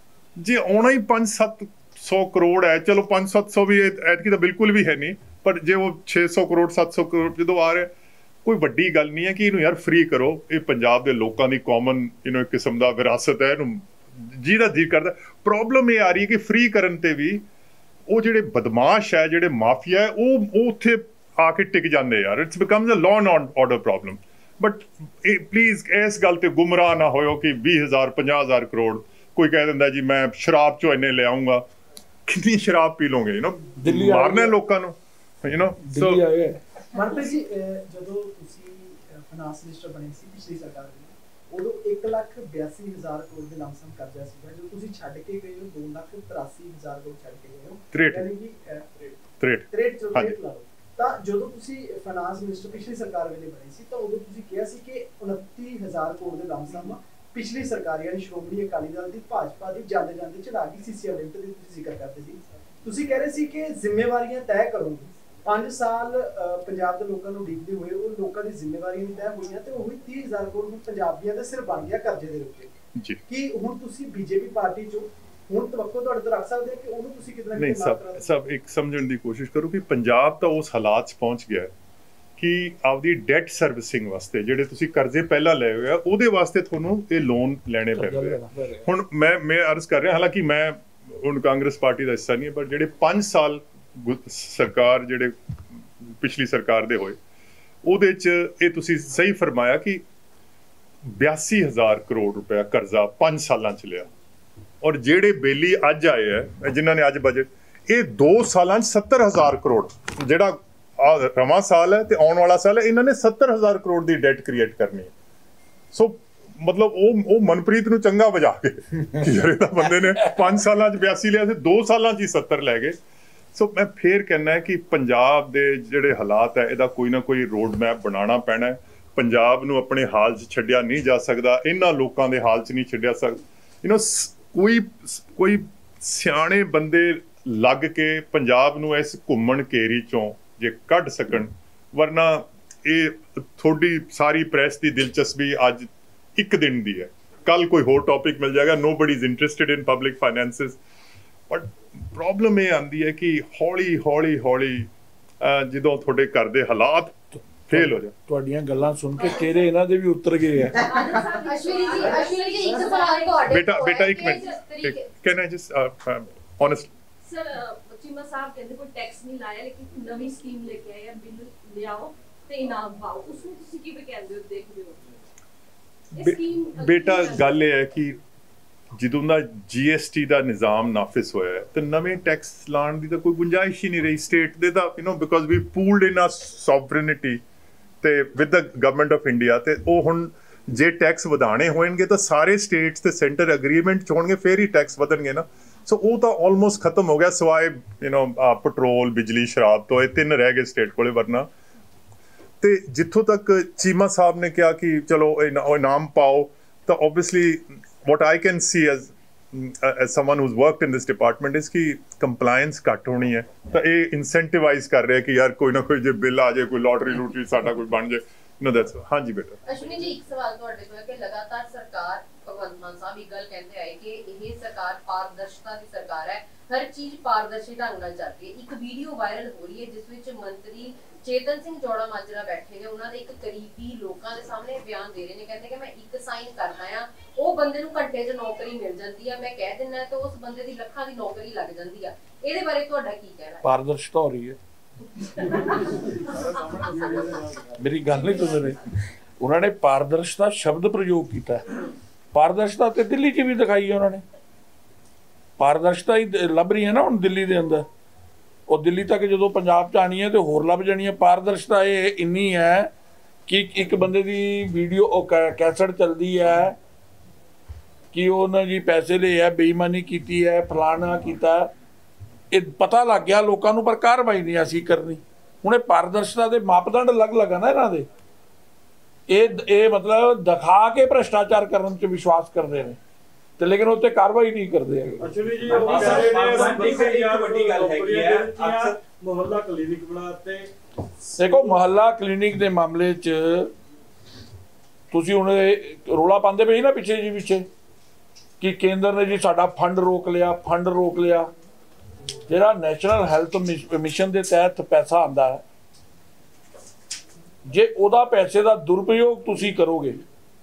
ਜੇ ਆਉਣਾ ਹੀ ਪੰਜ ਸੱਤ ਸੌ ਕਰੋੜ ਹੈ, ਚਲੋ ਪੰਜ ਸੱਤ ਸੌ ਵੀ ਐਤਕੀ ਤਾਂ ਬਿਲਕੁਲ ਵੀ ਹੈ ਨਹੀਂ, ਪਰ ਜੇ ਉਹ ਛੇ ਸੌ ਕਰੋੜ ਸੱਤ ਸੌ ਕਰੋੜ ਜਦੋਂ ਆ ਰਿਹਾ, ਕੋਈ ਵੱਡੀ ਗੱਲ ਨਹੀਂ ਹੈ ਕਿ ਇਹਨੂੰ ਯਾਰ ਫ੍ਰੀ ਕਰੋ। ਇਹ ਪੰਜਾਬ ਦੇ ਲੋਕਾਂ ਦੀ ਕਾਮਨ ਯੂ ਨੋ ਇੱਕ ਕਿਸਮ ਦਾ ਵਿਰਾਸਤ ਹੈ, ਇਹਨੂੰ ਜਿਹਦਾ ਜੀ ਕਰਦਾ। ਪ੍ਰੋਬਲਮ ਇਹ ਆ ਰਹੀ ਹੈ ਕਿ ਫ੍ਰੀ ਕਰਨ ਤੇ ਵੀ ਉਹ ਜਿਹੜੇ ਬਦਮਾਸ਼ ਹੈ, ਜਿਹੜੇ ਮਾਫੀਆ ਹੈ, ਉਹ ਉਹ ਉੱਥੇ ਆ ਕੇ ਟਿਕ ਜਾਂਦੇ ਯਾਰ। It's becomes a law and order problem. But ਇਹ ਪਲੀਜ਼ ਇਸ ਗੱਲ ਤੇ ਗੁੰਮਰਾਹ ਨਾ ਹੋਇਓ ਕਿ ਵੀਹ ਹਜ਼ਾਰ ਪੰਜਾਹ ਹਜ਼ਾਰ ਕਰੋੜ ਕੋਈ ਕਹਿ ਦਿੰਦਾ ਜੀ ਮੈਂ ਸ਼ਰਾਬ ਚੋਂ ਇੰਨੇ ਲਿਆਉਂਗਾ। ਕਿੰਨੀ ਸ਼ਰਾਬ ਪੀ ਲੋਗੇ, ਯੂ ਨੋ ਮਾਰਨਾ ਲੋਕਾਂ ਨੂੰ, ਯੂ ਨੋ। ਸੋ ਮਨਪ੍ਰੀਤ ਜੀ, ਜਦੋਂ ਤੁਸੀਂ ਫਾਈਨਾਂਸ ਮਿਨਿਸਟਰ ਬਣੇ ਸੀ ਪਿਛਲੀ ਸਰਕਾਰ ਦੇ, ਉਦੋਂ ਇੱਕ ਲੱਖ ਬਿਆਸੀ ਹਜ਼ਾਰ ਕਰੋੜ ਦੇ ਲਮਸਮ ਕਰਜ਼ਾ ਸੀਗਾ, ਜਦੋਂ ਤੁਸੀਂ ਛੱਡ ਕੇ ਗਏ ਹੋ ਦੋ ਲੱਖ ਤਰਾਸੀ ਹਜ਼ਾਰ ਕਰੋੜ ਛੱਡ ਕੇ ਗਏ ਹੋ, ਯਾਨੀ ਕਿ ਤ੍ਰੇਹਠ ਤ੍ਰੇਹਠ ਲਾ ਲਓ। ਤਾਂ ਜਦੋਂ ਤੁਸੀਂ ਫਾਈਨਾਂਸ ਮਿਨਿਸਟਰ ਪਿਛਲੀ ਸਰਕਾਰ ਵੇਲੇ ਬਣੇ ਸੀ ਤਾਂ ਉਦੋਂ ਤੁਸੀਂ ਕਿਹਾ ਸੀ ਕਿ ਉਨੱਤੀ ਹਜ਼ਾਰ ਕਰੋੜ ਦੇ ਲਮਸਮ ਪਿਛਲੀ ਸਰਕਾਰ ਯਾਨੀ ਸ਼੍ਰੋਮਣੀ ਅਕਾਲੀ ਦਲ ਦੀ ਭਾਜਪਾ ਦੀ ਜਾਂਦੇ ਜਾਂਦੇ ਚੜਾ ਗਈ ਸੀ। ਸੀ ਲਿਮਟ ਦੀ ਤੁਸੀਂ ਜ਼ਿਕਰ ਕਰਦੇ ਸੀ, ਤੁਸੀਂ ਕਹਿ ਰਹੇ ਸੀ ਕਿ ਜ਼ਿੰਮੇਵਾਰੀਆਂ ਤੈਅ ਕਰੋਗੇ। ਪੰਜ ਸਾਲ ਪੰਜਾਬ ਦੇ ਲੋਕਾਂ ਨੂੰ ਉਡੀਕਦੇ ਹੋਏ ਉਹ ਲੋਕਾਂ ਦੀ ਜ਼ਿੰਮੇਵਾਰੀਆਂ ਵੀ ਤੈਅ ਹੋਈਆਂ ਤੇ ਉਹੀ ਤੀਹ ਹਜ਼ਾਰ ਕਰੋੜ ਪੰਜਾਬੀਆਂ ਦੇ ਸਿਰ ਬਣ ਗਿਆ ਕਰਜ਼ੇ ਦੇ ਉੱਤੇ। ਕੀ ਹੁਣ ਤੁਸੀਂ ਬੀਜੇਪੀ ਪਾਰਟੀ ਚੋਂ ਹੁਣ ਤਵੱਕੋ ਤੁਹਾਡੇ ਤੋਂ ਰੱਖ ਸਕਦੇ ਕਿ ਉਹਨੂੰ ਤੁਸੀਂ ਕਿਦਾਂ ਨਹੀਂ? ਸਭ ਸਭ ਇੱਕ ਸਮਝਣ ਦੀ ਕੋਸ਼ਿਸ਼ ਕਰੋ ਕਿ ਪੰਜਾਬ ਤਾਂ ਉਸ ਹਾਲਾਤ 'ਚ ਪਹੁੰਚ ਗਿਆ ਕਿ ਆਪਦੀ ਡੈਟ ਸਰਵਿਸਿੰਗ ਵਾਸਤੇ ਜਿਹੜੇ ਤੁਸੀਂ ਕਰਜ਼ੇ ਪਹਿਲਾਂ ਲਏ ਹੋਏ ਆ ਉਹਦੇ ਵਾਸਤੇ ਤੁਹਾਨੂੰ ਇਹ ਲੋਨ ਲੈਣੇ ਪੈਂਦੇ ਆ। ਹੁਣ ਮੈਂ ਮੈਂ ਅਰਜ਼ ਕਰ ਰਿਹਾ, ਹਾਲਾਂਕਿ ਮੈਂ ਹੁਣ ਕਾਂਗਰਸ ਪਾਰਟੀ ਦਾ ਹਿੱਸਾ ਨਹੀਂ, ਪਰ ਜਿਹੜੇ ਪੰਜ ਸਾਲ ਸਰਕਾਰ ਜਿਹੜੇ ਪਿਛਲੀ ਸਰਕਾਰ ਦੇ ਹੋਏ ਉਹਦੇ 'ਚ ਇਹ ਤੁਸੀਂ ਸਹੀ ਫਰਮਾਇਆ ਕਿ ਬਿਆਸੀ ਹਜ਼ਾਰ ਕਰੋੜ ਰੁਪਇਆ ਕਰਜ਼ਾ ਪੰਜ ਸਾਲਾਂ 'ਚ ਲਿਆ। ਔਰ ਜਿਹੜੇ ਬੇਲੀ ਅੱਜ ਆਏ ਆ ਜਿਨ੍ਹਾਂ ਨੇ ਅੱਜ ਬਜਟ, ਇਹ ਦੋ ਸਾਲਾਂ 'ਚ ਸੱਤਰ ਹਜ਼ਾਰ ਕਰੋੜ, ਜਿਹੜਾ ਆ ਰਵਾਂ ਸਾਲ ਹੈ ਤੇ ਆਉਣ ਵਾਲਾ ਸਾਲ ਹੈ, ਇਹਨਾਂ ਨੇ ਸੱਤਰ ਹਜ਼ਾਰ ਕਰੋੜ ਦੀ ਡੈਟ ਕ੍ਰੀਏਟ ਕਰਨੀ ਹੈ। ਸੋ ਮਤਲਬ ਉਹ ਉਹ ਮਨਪ੍ਰੀਤ ਨੂੰ ਚੰਗਾ ਵਜਾ ਕੇ ਕਿ ਜਿਹੜੇ ਤਾਂ ਬੰਦੇ ਨੇ ਪੰਜ ਸਾਲਾਂ 'ਚ ਬਿਆਸੀ ਲਿਆ ਤੇ ਦੋ ਸਾਲਾਂ 'ਚ ਹੀ ਸੱਤਰ ਲੈ ਗਏ। ਸੋ ਮੈਂ ਫੇਰ ਕਹਿਣਾ ਹੈ ਕਿ ਪੰਜਾਬ ਦੇ ਜਿਹੜੇ ਹਾਲਾਤ ਹੈ ਇਹਦਾ ਕੋਈ ਨਾ ਕੋਈ ਰੋਡ ਮੈਪ ਬਣਾਉਣਾ ਪੈਣਾ ਹੈ। ਪੰਜਾਬ ਨੂੰ ਆਪਣੇ ਹਾਲ 'ਚ ਛੱਡਿਆ ਨਹੀਂ ਜਾ ਸਕਦਾ, ਇਹਨਾਂ ਲੋਕਾਂ ਦੇ ਹਾਲ 'ਚ ਨਹੀਂ ਛੱਡਿਆ ਸਕਦਾ। ਯੂ نو ਕੋਈ ਕੋਈ ਸਿਆਣੇ ਬੰਦੇ ਲੱਗ ਕੇ ਪੰਜਾਬ ਨੂੰ ਇਸ ਘੁੰਮਣ ਘੇਰੀ 'ਚੋਂ ਜੇ ਕੱਢ ਸਕਣ, ਵਰਨਾ ਇਹ ਤੁਹਾਡੀ ਸਾਰੀ ਪ੍ਰੈਸ ਦੀ ਦਿਲਚਸਪੀ ਅੱਜ ਇੱਕ ਦਿਨ ਦੀ ਹੈ, ਕੱਲ ਕੋਈ ਹੋਰ ਟੌਪਿਕ ਮਿਲ ਜਾਏਗਾ, nobody is interested in public finances. But problem ਇਹ ਆਉਂਦੀ ਹੈ ਕਿ ਹੌਲੀ ਹੌਲੀ ਹੌਲੀ ਜਦੋਂ ਤੁਹਾਡੇ ਘਰ ਦੇ ਹਾਲਾਤ ਫੇਲ ਹੋ ਜਾਣ। ਤੁਹਾਡੀਆਂ ਗੱਲਾਂ ਸੁਣ ਕੇ ਚਿਹਰੇ ਇਹਨਾਂ ਦੇ ਵੀ ਉਤਰ ਗਏ ਆ। ਅਸ਼ਵਨੀ ਜੀ ਅਸ਼ਵਨੀ ਜੀ ਇੱਕ ਸਵਾਲ ਤੁਹਾਡੇ ਬੇਟਾ ਬੇਟਾ ਇੱਕ minute, can I just honestly sir Cheema ਸਾਹਿਬ ਕਹਿੰਦੇ ਕੋਈ ਟੈਕਸ ਨਹੀਂ ਲਾਇਆ, ਲੇਕਿਨ ਨਵੀਂ ਸਕੀਮ ਲੈ ਕੇ ਆਏ ਆ, ਬਿੱਲ ਲਿਆਓ ਤੇ ਇਨਾਮ ਪਾਓ, ਉਸ ਨੂੰ ਤੁਸੀਂ ਕਿਵੇਂ ਕਹਿੰਦੇ ਹੋ, ਦੇਖਦੇ ਹੋ? ਬੇਟਾ ਗੱਲ ਇਹ ਹੈ ਕਿ ਜਦੋਂ ਦਾ ਜੀ ਐਸ ਟੀ ਦਾ ਨਿਜ਼ਾਮ ਨਾਫਿਜ਼ ਹੋਇਆ ਹੈ ਤੇ ਨਵੇਂ ਟੈਕਸ ਲਾਉਣ ਦੀ ਤਾਂ ਕੋਈ ਗੁੰਜਾਇਸ਼ ਹੀ ਨਹੀਂ ਰਹੀ ਸਟੇਟ ਦੇ ਤਾਂ, you know because we ਪੂਲਡ in a sovereignty ਤੇ with the government of India. ਤੇ ਉਹ ਹੁਣ ਜੇ ਟੈਕਸ ਵਧਾਣੇ ਹੋਣਗੇ ਤਾਂ ਸਾਰੇ ਸਟੇਟਸ ਤੇ ਸੈਂਟਰ ਐਗਰੀਮੈਂਟ 'ਚ ਹੋਣਗੇ, ਫਿਰ ਹੀ ਟੈਕਸ ਵਧਣਗੇ ਨਾ। ਸੋ ਉਹ ਤਾਂ ਆਲਮੋਸਟ ਖਤਮ ਹੋ ਗਿਆ, ਸਿਵਾਏ ਯੂ نو ਪੈਟਰੋਲ, ਬਿਜਲੀ, ਸ਼ਰਾਬ ਤੋਂ, ਇਹ ਤਿੰਨ ਰਹਿ ਗਏ ਸਟੇਟ ਕੋਲੇ। ਵਰਨਾ ਤੇ ਜਿੱਥੋਂ ਤੱਕ ਚੀਮਾ ਸਾਹਿਬ ਨੇ ਕਿਹਾ ਕਿ ਚਲੋ ਇਨਾਮ ਪਾਓ, ਤਾਂ obviously what I can see as as someone who's worked in this department is ਕਿ compliance ਘੱਟ ਹੋਣੀ ਹੈ, ਤਾਂ ਇਹ ਇਨਸੈਂਟੀਵਾਈਜ਼ ਕਰ ਰਿਹਾ ਕਿ ਯਾਰ ਕੋਈ ਨਾ ਕੋਈ ਜੇ ਬਿੱਲ ਆ ਜਾਏ, ਕੋਈ ਲੋਟਰੀ ਲੂਟਰੀ ਸਾਡਾ ਕੋਈ ਬਣ ਜਾਏ। No, that's ਹਾਂਜੀ ਬੇਟਾ। ਅਸ਼ਵਨੀ ਜੀ ਇੱਕ ਸਵਾਲ ਤੁਹਾਡੇ ਤੋਂ ਹੈ ਕਿ ਲਗਾਤਾਰ ਸਰਕਾਰ ਭਗਵੰਤ ਮਾਨ ਸਾਹਿਬ ਇਹ ਗੱਲ ਕਹਿੰਦੇ ਆਏ ਕਿ ਇਹ ਸਰਕਾਰ ਪਾਰਦਰਸ਼ਤਾ ਦੀ ਸਰਕਾਰ ਹੈ, ਹਰ ਚੀਜ਼ ਪਾਰਦਰਸ਼ੀ ਢੰਗ ਨਾਲ ਚੱਲ ਰਹੀ ਹੈ। ਇੱਕ ਵੀਡੀਓ ਵਾਇਰਲ ਹੋ ਰਹੀ ਹੈ ਜਿਸ ਵਿੱਚ ਮੰਤਰੀ ਚੇਤਨ ਸਿੰਘ ਜੋੜਾ ਮਾਜਰਾ ਬੈਠੇ ਨੇ, ਉਹਨਾਂ ਦੇ ਇੱਕ ਕਰੀਬੀ ਲੋਕਾਂ ਦੇ ਸਾਹਮਣੇ ਬਿਆਨ ਦੇ ਰਹੇ ਨੇ, ਕਹਿੰਦੇ ਕਿ ਮੈਂ ਇੱਕ ਸਾਈਨ ਕਰਦਾ ਆ, ਉਹ ਬੰਦੇ ਨੂੰ ਘੰਟੇ 'ਚ ਨੌਕਰੀ ਮਿਲ ਜਾਂਦੀ ਆ, ਮੈਂ ਕਹਿ ਦਿੰਦਾ ਤਾਂ ਉਸ ਬੰਦੇ ਦੀ ਲੱਖਾਂ ਦੀ ਨੌਕਰੀ ਲੱਗ ਜਾਂਦੀ ਆ। ਇਹਦੇ ਬਾਰੇ ਤੁਹਾਡਾ ਕੀ ਕਹਿਣਾ ਹੈ? ਪਾਰਦਰਸ਼ਤਾ ਹੋ ਰਹੀ ਹੈ। ਮੇਰੀ ਗੱਲ ਨਹੀਂ ਸੁਣ ਰਹੇ, ਉਹਨਾਂ ਨੇ ਪਾਰਦਰਸ਼ਤਾ ਸ਼ਬਦ ਪ੍ਰਯੋਗ ਕੀਤਾ। ਪਾਰਦਰਸ਼ਤਾ ਤੇ ਦਿੱਲੀ 'ਚ ਵੀ ਦਿਖਾਈ ਹੈ ਉਹਨਾਂ ਨੇ, ਪਾਰਦਰਸ਼ਤਾ ਹੀ ਲੱਭ ਰਹੀ ਹੈ ਨਾ ਹੁਣ ਦਿੱਲੀ ਦੇ ਅੰਦਰ। ਉਹ ਦਿੱਲੀ ਤੱਕ ਜਦੋਂ ਪੰਜਾਬ 'ਚ ਆਣੀ ਹੈ ਤੇ ਹੋਰ ਲੱਭ ਜਾਣੀ ਹੈ। ਪਾਰਦਰਸ਼ਤਾ ਇਹ ਇੰਨੀ ਹੈ ਕਿ ਇੱਕ ਬੰਦੇ ਦੀ ਵੀਡੀਓ ਉਹ ਕੈਸਟ ਚੱਲਦੀ ਹੈ ਕਿ ਉਹਨਾਂ ਜੀ ਪੈਸੇ ਲਏ ਹੈ, ਬੇਈਮਾਨੀ ਕੀਤੀ ਹੈ, ਫਲਾਣਾ ਕੀਤਾ, ਇਹ ਪਤਾ ਲੱਗ ਗਿਆ ਲੋਕਾਂ ਨੂੰ, ਪਰ ਕਾਰਵਾਈ ਨਹੀਂ ਅਸੀਂ ਕਰਨੀ। ਹੁਣ ਇਹ ਪਾਰਦਰਸ਼ਤਾ ਦੇ ਮਾਪਦੰਡ ਅਲੱਗ-ਅਲੱਗ ਆ ਨਾ ਇਹਨਾਂ ਦੇ। ਇਹ ਇਹ ਮਤਲਬ ਦਿਖਾ ਕੇ ਭ੍ਰਿਸ਼ਟਾਚਾਰ ਕਰਨ 'ਚ ਵਿਸ਼ਵਾਸ ਕਰਦੇ ਨੇ ਤੇ ਲੇਕਿਨ ਉੱਤੇ ਕਾਰਵਾਈ ਨਹੀਂ ਕਰਦੇ ਹੈਗੇ। ਐਕਚੁਅਲੀ ਜੀ ਉਹ ਵੱਡੀ ਗੱਲ ਹੈਗੀ ਹੈ, ਅਕਸਰ ਮੁਹੱਲਾ ਕਲੀਨਿਕ ਬਣਾਤੇ। ਦੇਖੋ ਮੁਹੱਲਾ ਕਲੀਨਿਕ ਦੇ ਮਾਮਲੇ 'ਚ ਤੁਸੀਂ ਹੁਣ ਰੌਲਾ ਪਾਉਂਦੇ ਪਏ ਨਾ ਪਿੱਛੇ ਜੀ ਪਿੱਛੇ ਕਿ ਕੇਂਦਰ ਨੇ ਜੀ ਸਾਡਾ ਫੰਡ ਰੋਕ ਲਿਆ, ਫੰਡ ਰੋਕ ਲਿਆ। ਜਿਹੜਾ ਨੈਸ਼ਨਲ ਹੈਲਥ ਮਿਸ਼ਨ ਦੇ ਤਹਿਤ ਪੈਸਾ ਆਉਂਦਾ ਹੈ, ਜੇ ਉਹਦਾ ਪੈਸੇ ਦਾ ਦੁਰਉਪਯੋਗ ਤੁਸੀਂ ਕਰੋਗੇ,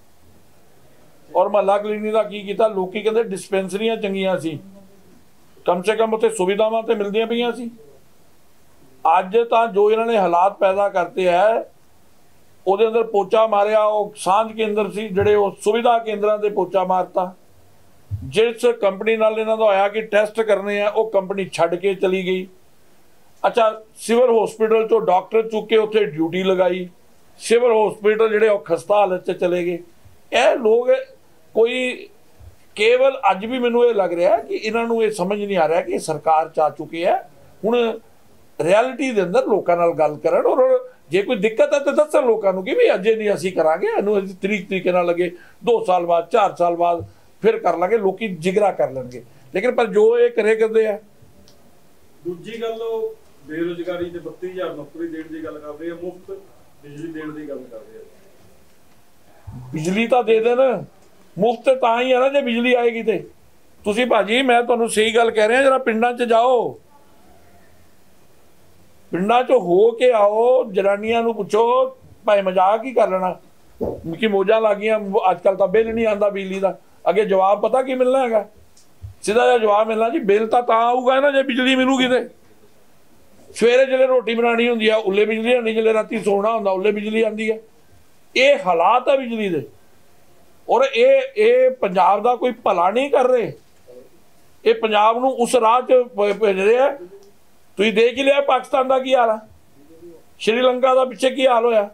ਔਰ ਮੁਹੱਲਾ ਕਲੀਨਿਕ ਦਾ ਕੀ ਕੀਤਾ, ਲੋਕੀ ਕਹਿੰਦੇ ਡਿਸਪੈਂਸਰੀਆਂ ਚੰਗੀਆਂ ਸੀ, ਕਮ ਸੇ ਕਮ ਉੱਥੇ ਸੁਵਿਧਾਵਾਂ ਤੇ ਮਿਲਦੀਆਂ ਪਈਆਂ ਸੀ। ਅੱਜ ਤਾਂ ਜੋ ਇਹਨਾਂ ਨੇ ਹਾਲਾਤ ਪੈਦਾ ਕਰਤੇ ਹੈ, ਉਹਦੇ ਅੰਦਰ ਪੋਚਾ ਮਾਰਿਆ। ਉਹ ਸਾਂਝ ਕੇਂਦਰ ਸੀ ਜਿਹੜੇ, ਉਹ ਸੁਵਿਧਾ ਕੇਂਦਰਾਂ ਤੇ ਪੋਚਾ ਮਾਰਤਾ। ਜਿਸ ਕੰਪਨੀ ਨਾਲ ਇਹਨਾਂ ਦਾ ਹੋਇਆ ਕਿ ਟੈਸਟ ਕਰਨੇ ਆ, ਉਹ ਕੰਪਨੀ ਛੱਡ ਕੇ ਚਲੀ ਗਈ। ਅੱਛਾ, ਸਿਵਲ ਹਸਪੀਟਲ ਤੋਂ ਡਾਕਟਰ ਚੁੱਕ ਕੇ ਉੱਥੇ ਡਿਊਟੀ ਲਗਾਈ, ਸਿਵਲ ਹਸਪੀਟਲ ਜਿਹੜੇ ਉਹ ਖਸਤਾ ਹਾਲਤ 'ਚ ਚਲੇ ਗਏ। ਇਹ ਲੋਕ ਕੋਈ ਕੇਵਲ ਅੱਜ ਵੀ ਮੈਨੂੰ ਇਹ ਲੱਗ ਰਿਹਾ ਕਿ ਇਹਨਾਂ ਨੂੰ ਇਹ ਸਮਝ ਨਹੀਂ ਆ ਰਿਹਾ ਕਿ ਸਰਕਾਰ 'ਚ ਆ ਚੁੱਕੀ ਹੈ। ਹੁਣ ਰਿਐਲਿਟੀ ਦੇ ਅੰਦਰ ਲੋਕਾਂ ਨਾਲ ਗੱਲ ਕਰਨ, ਔਰ ਜੇ ਕੋਈ ਦਿੱਕਤ ਹੈ ਤਾਂ ਦੱਸਣ ਲੋਕਾਂ ਨੂੰ ਕਿ ਵੀ ਅਜੇ ਨਹੀਂ ਅਸੀਂ ਕਰਾਂਗੇ, ਇਹਨੂੰ ਤਰੀਕ ਤਰੀਕੇ ਨਾਲ ਲੱਗੇ, ਦੋ ਸਾਲ ਬਾਅਦ, ਚਾਰ ਸਾਲ ਬਾਅਦ ਫਿਰ ਕਰ ਲਾਂਗੇ, ਲੋਕੀ ਜਿਗਰਾ ਕਰ ਲੈਣਗੇ। ਲੇਕਿਨ ਪਰ ਜੋ ਇਹ ਕਰੇ ਕਰਦੇ ਆ। ਦੂਜੀ ਗੱਲ ਉਹ ਬੇਰੁਜ਼ਗਾਰੀ ਤੇ ਬੱਤੀ ਹਜ਼ਾਰ ਨੌਕਰੀ ਦੇਣ ਦੀ ਗੱਲ ਕਰਦੇ ਆ, ਮੁਫਤ ਬਿਜਲੀ ਦੇਣ ਦੀ ਗੱਲ ਕਰਦੇ ਆ। ਬਿਜਲੀ ਤਾਂ ਦੇ ਦੇਣ, ਮੁਫਤ ਤਾਂ ਹੀ ਹੈ ਨਾ ਜੇ ਬਿਜਲੀ ਆਏਗੀ ਤੇ। ਤੁਸੀਂ ਭਾਜੀ ਮੈਂ ਤੁਹਾਨੂੰ ਸਹੀ ਗੱਲ ਕਹਿ ਰਿਹਾ, ਜਰਾ ਪਿੰਡਾਂ 'ਚ ਜਾਓ, ਪਿੰਡਾਂ 'ਚੋਂ ਹੋ ਕੇ ਆਓ, ਜਨਾਨੀਆਂ ਨੂੰ ਪੁੱਛੋ, ਭਾਵੇਂ ਮਜ਼ਾਕ ਹੀ ਕਰ ਲੈਣਾ ਕਿ ਮੋਜਾਂ ਲੱਗ ਗਈਆਂ, ਅੱਜ ਕੱਲ੍ਹ ਤਾਂ ਬਿੱਲ ਨਹੀਂ ਆਉਂਦਾ ਬਿਜਲੀ ਦਾ। ਅੱਗੇ ਜਵਾਬ ਪਤਾ ਕੀ ਮਿਲਣਾ ਹੈਗਾ? ਸਿੱਧਾ ਜਿਹਾ ਜਵਾਬ ਮਿਲਣਾ ਜੀ ਬਿੱਲ ਤਾਂ ਤਾਂ ਆਊਗਾ ਨਾ ਜੇ ਬਿਜਲੀ ਮਿਲੂਗੀ। ਤੇ ਸਵੇਰੇ ਜਿਹੜੇ ਰੋਟੀ ਬਣਾਉਣੀ ਹੁੰਦੀ ਆ ਉੱਲੇ ਬਿਜਲੀ ਆਉਂਦੀ, ਜਿਹੜੇ ਰਾਤੀ ਸੋਣਾ ਹੁੰਦਾ ਉੱਲੇ ਬਿਜਲੀ ਆਉਂਦੀ ਹੈ। ਇਹ ਹਾਲਾਤ ਆ ਬਿਜਲੀ ਦੇ, ਔਰ ਇਹ ਇਹ ਪੰਜਾਬ ਦਾ ਕੋਈ ਭਲਾ ਨਹੀਂ ਕਰ ਰਹੇ। ਇਹ ਪੰਜਾਬ ਨੂੰ ਉਸ ਰਾਹ 'ਚ ਭੇਜ ਰਹੇ ਆ। ਤੁਸੀਂ ਦੇਖ ਹੀ ਲਿਆ ਪਾਕਿਸਤਾਨ ਦਾ ਕੀ ਹਾਲ ਆ, ਸ਼੍ਰੀਲੰਕਾ ਦਾ ਪਿੱਛੇ ਕੀ ਹਾਲ ਹੋਇਆ।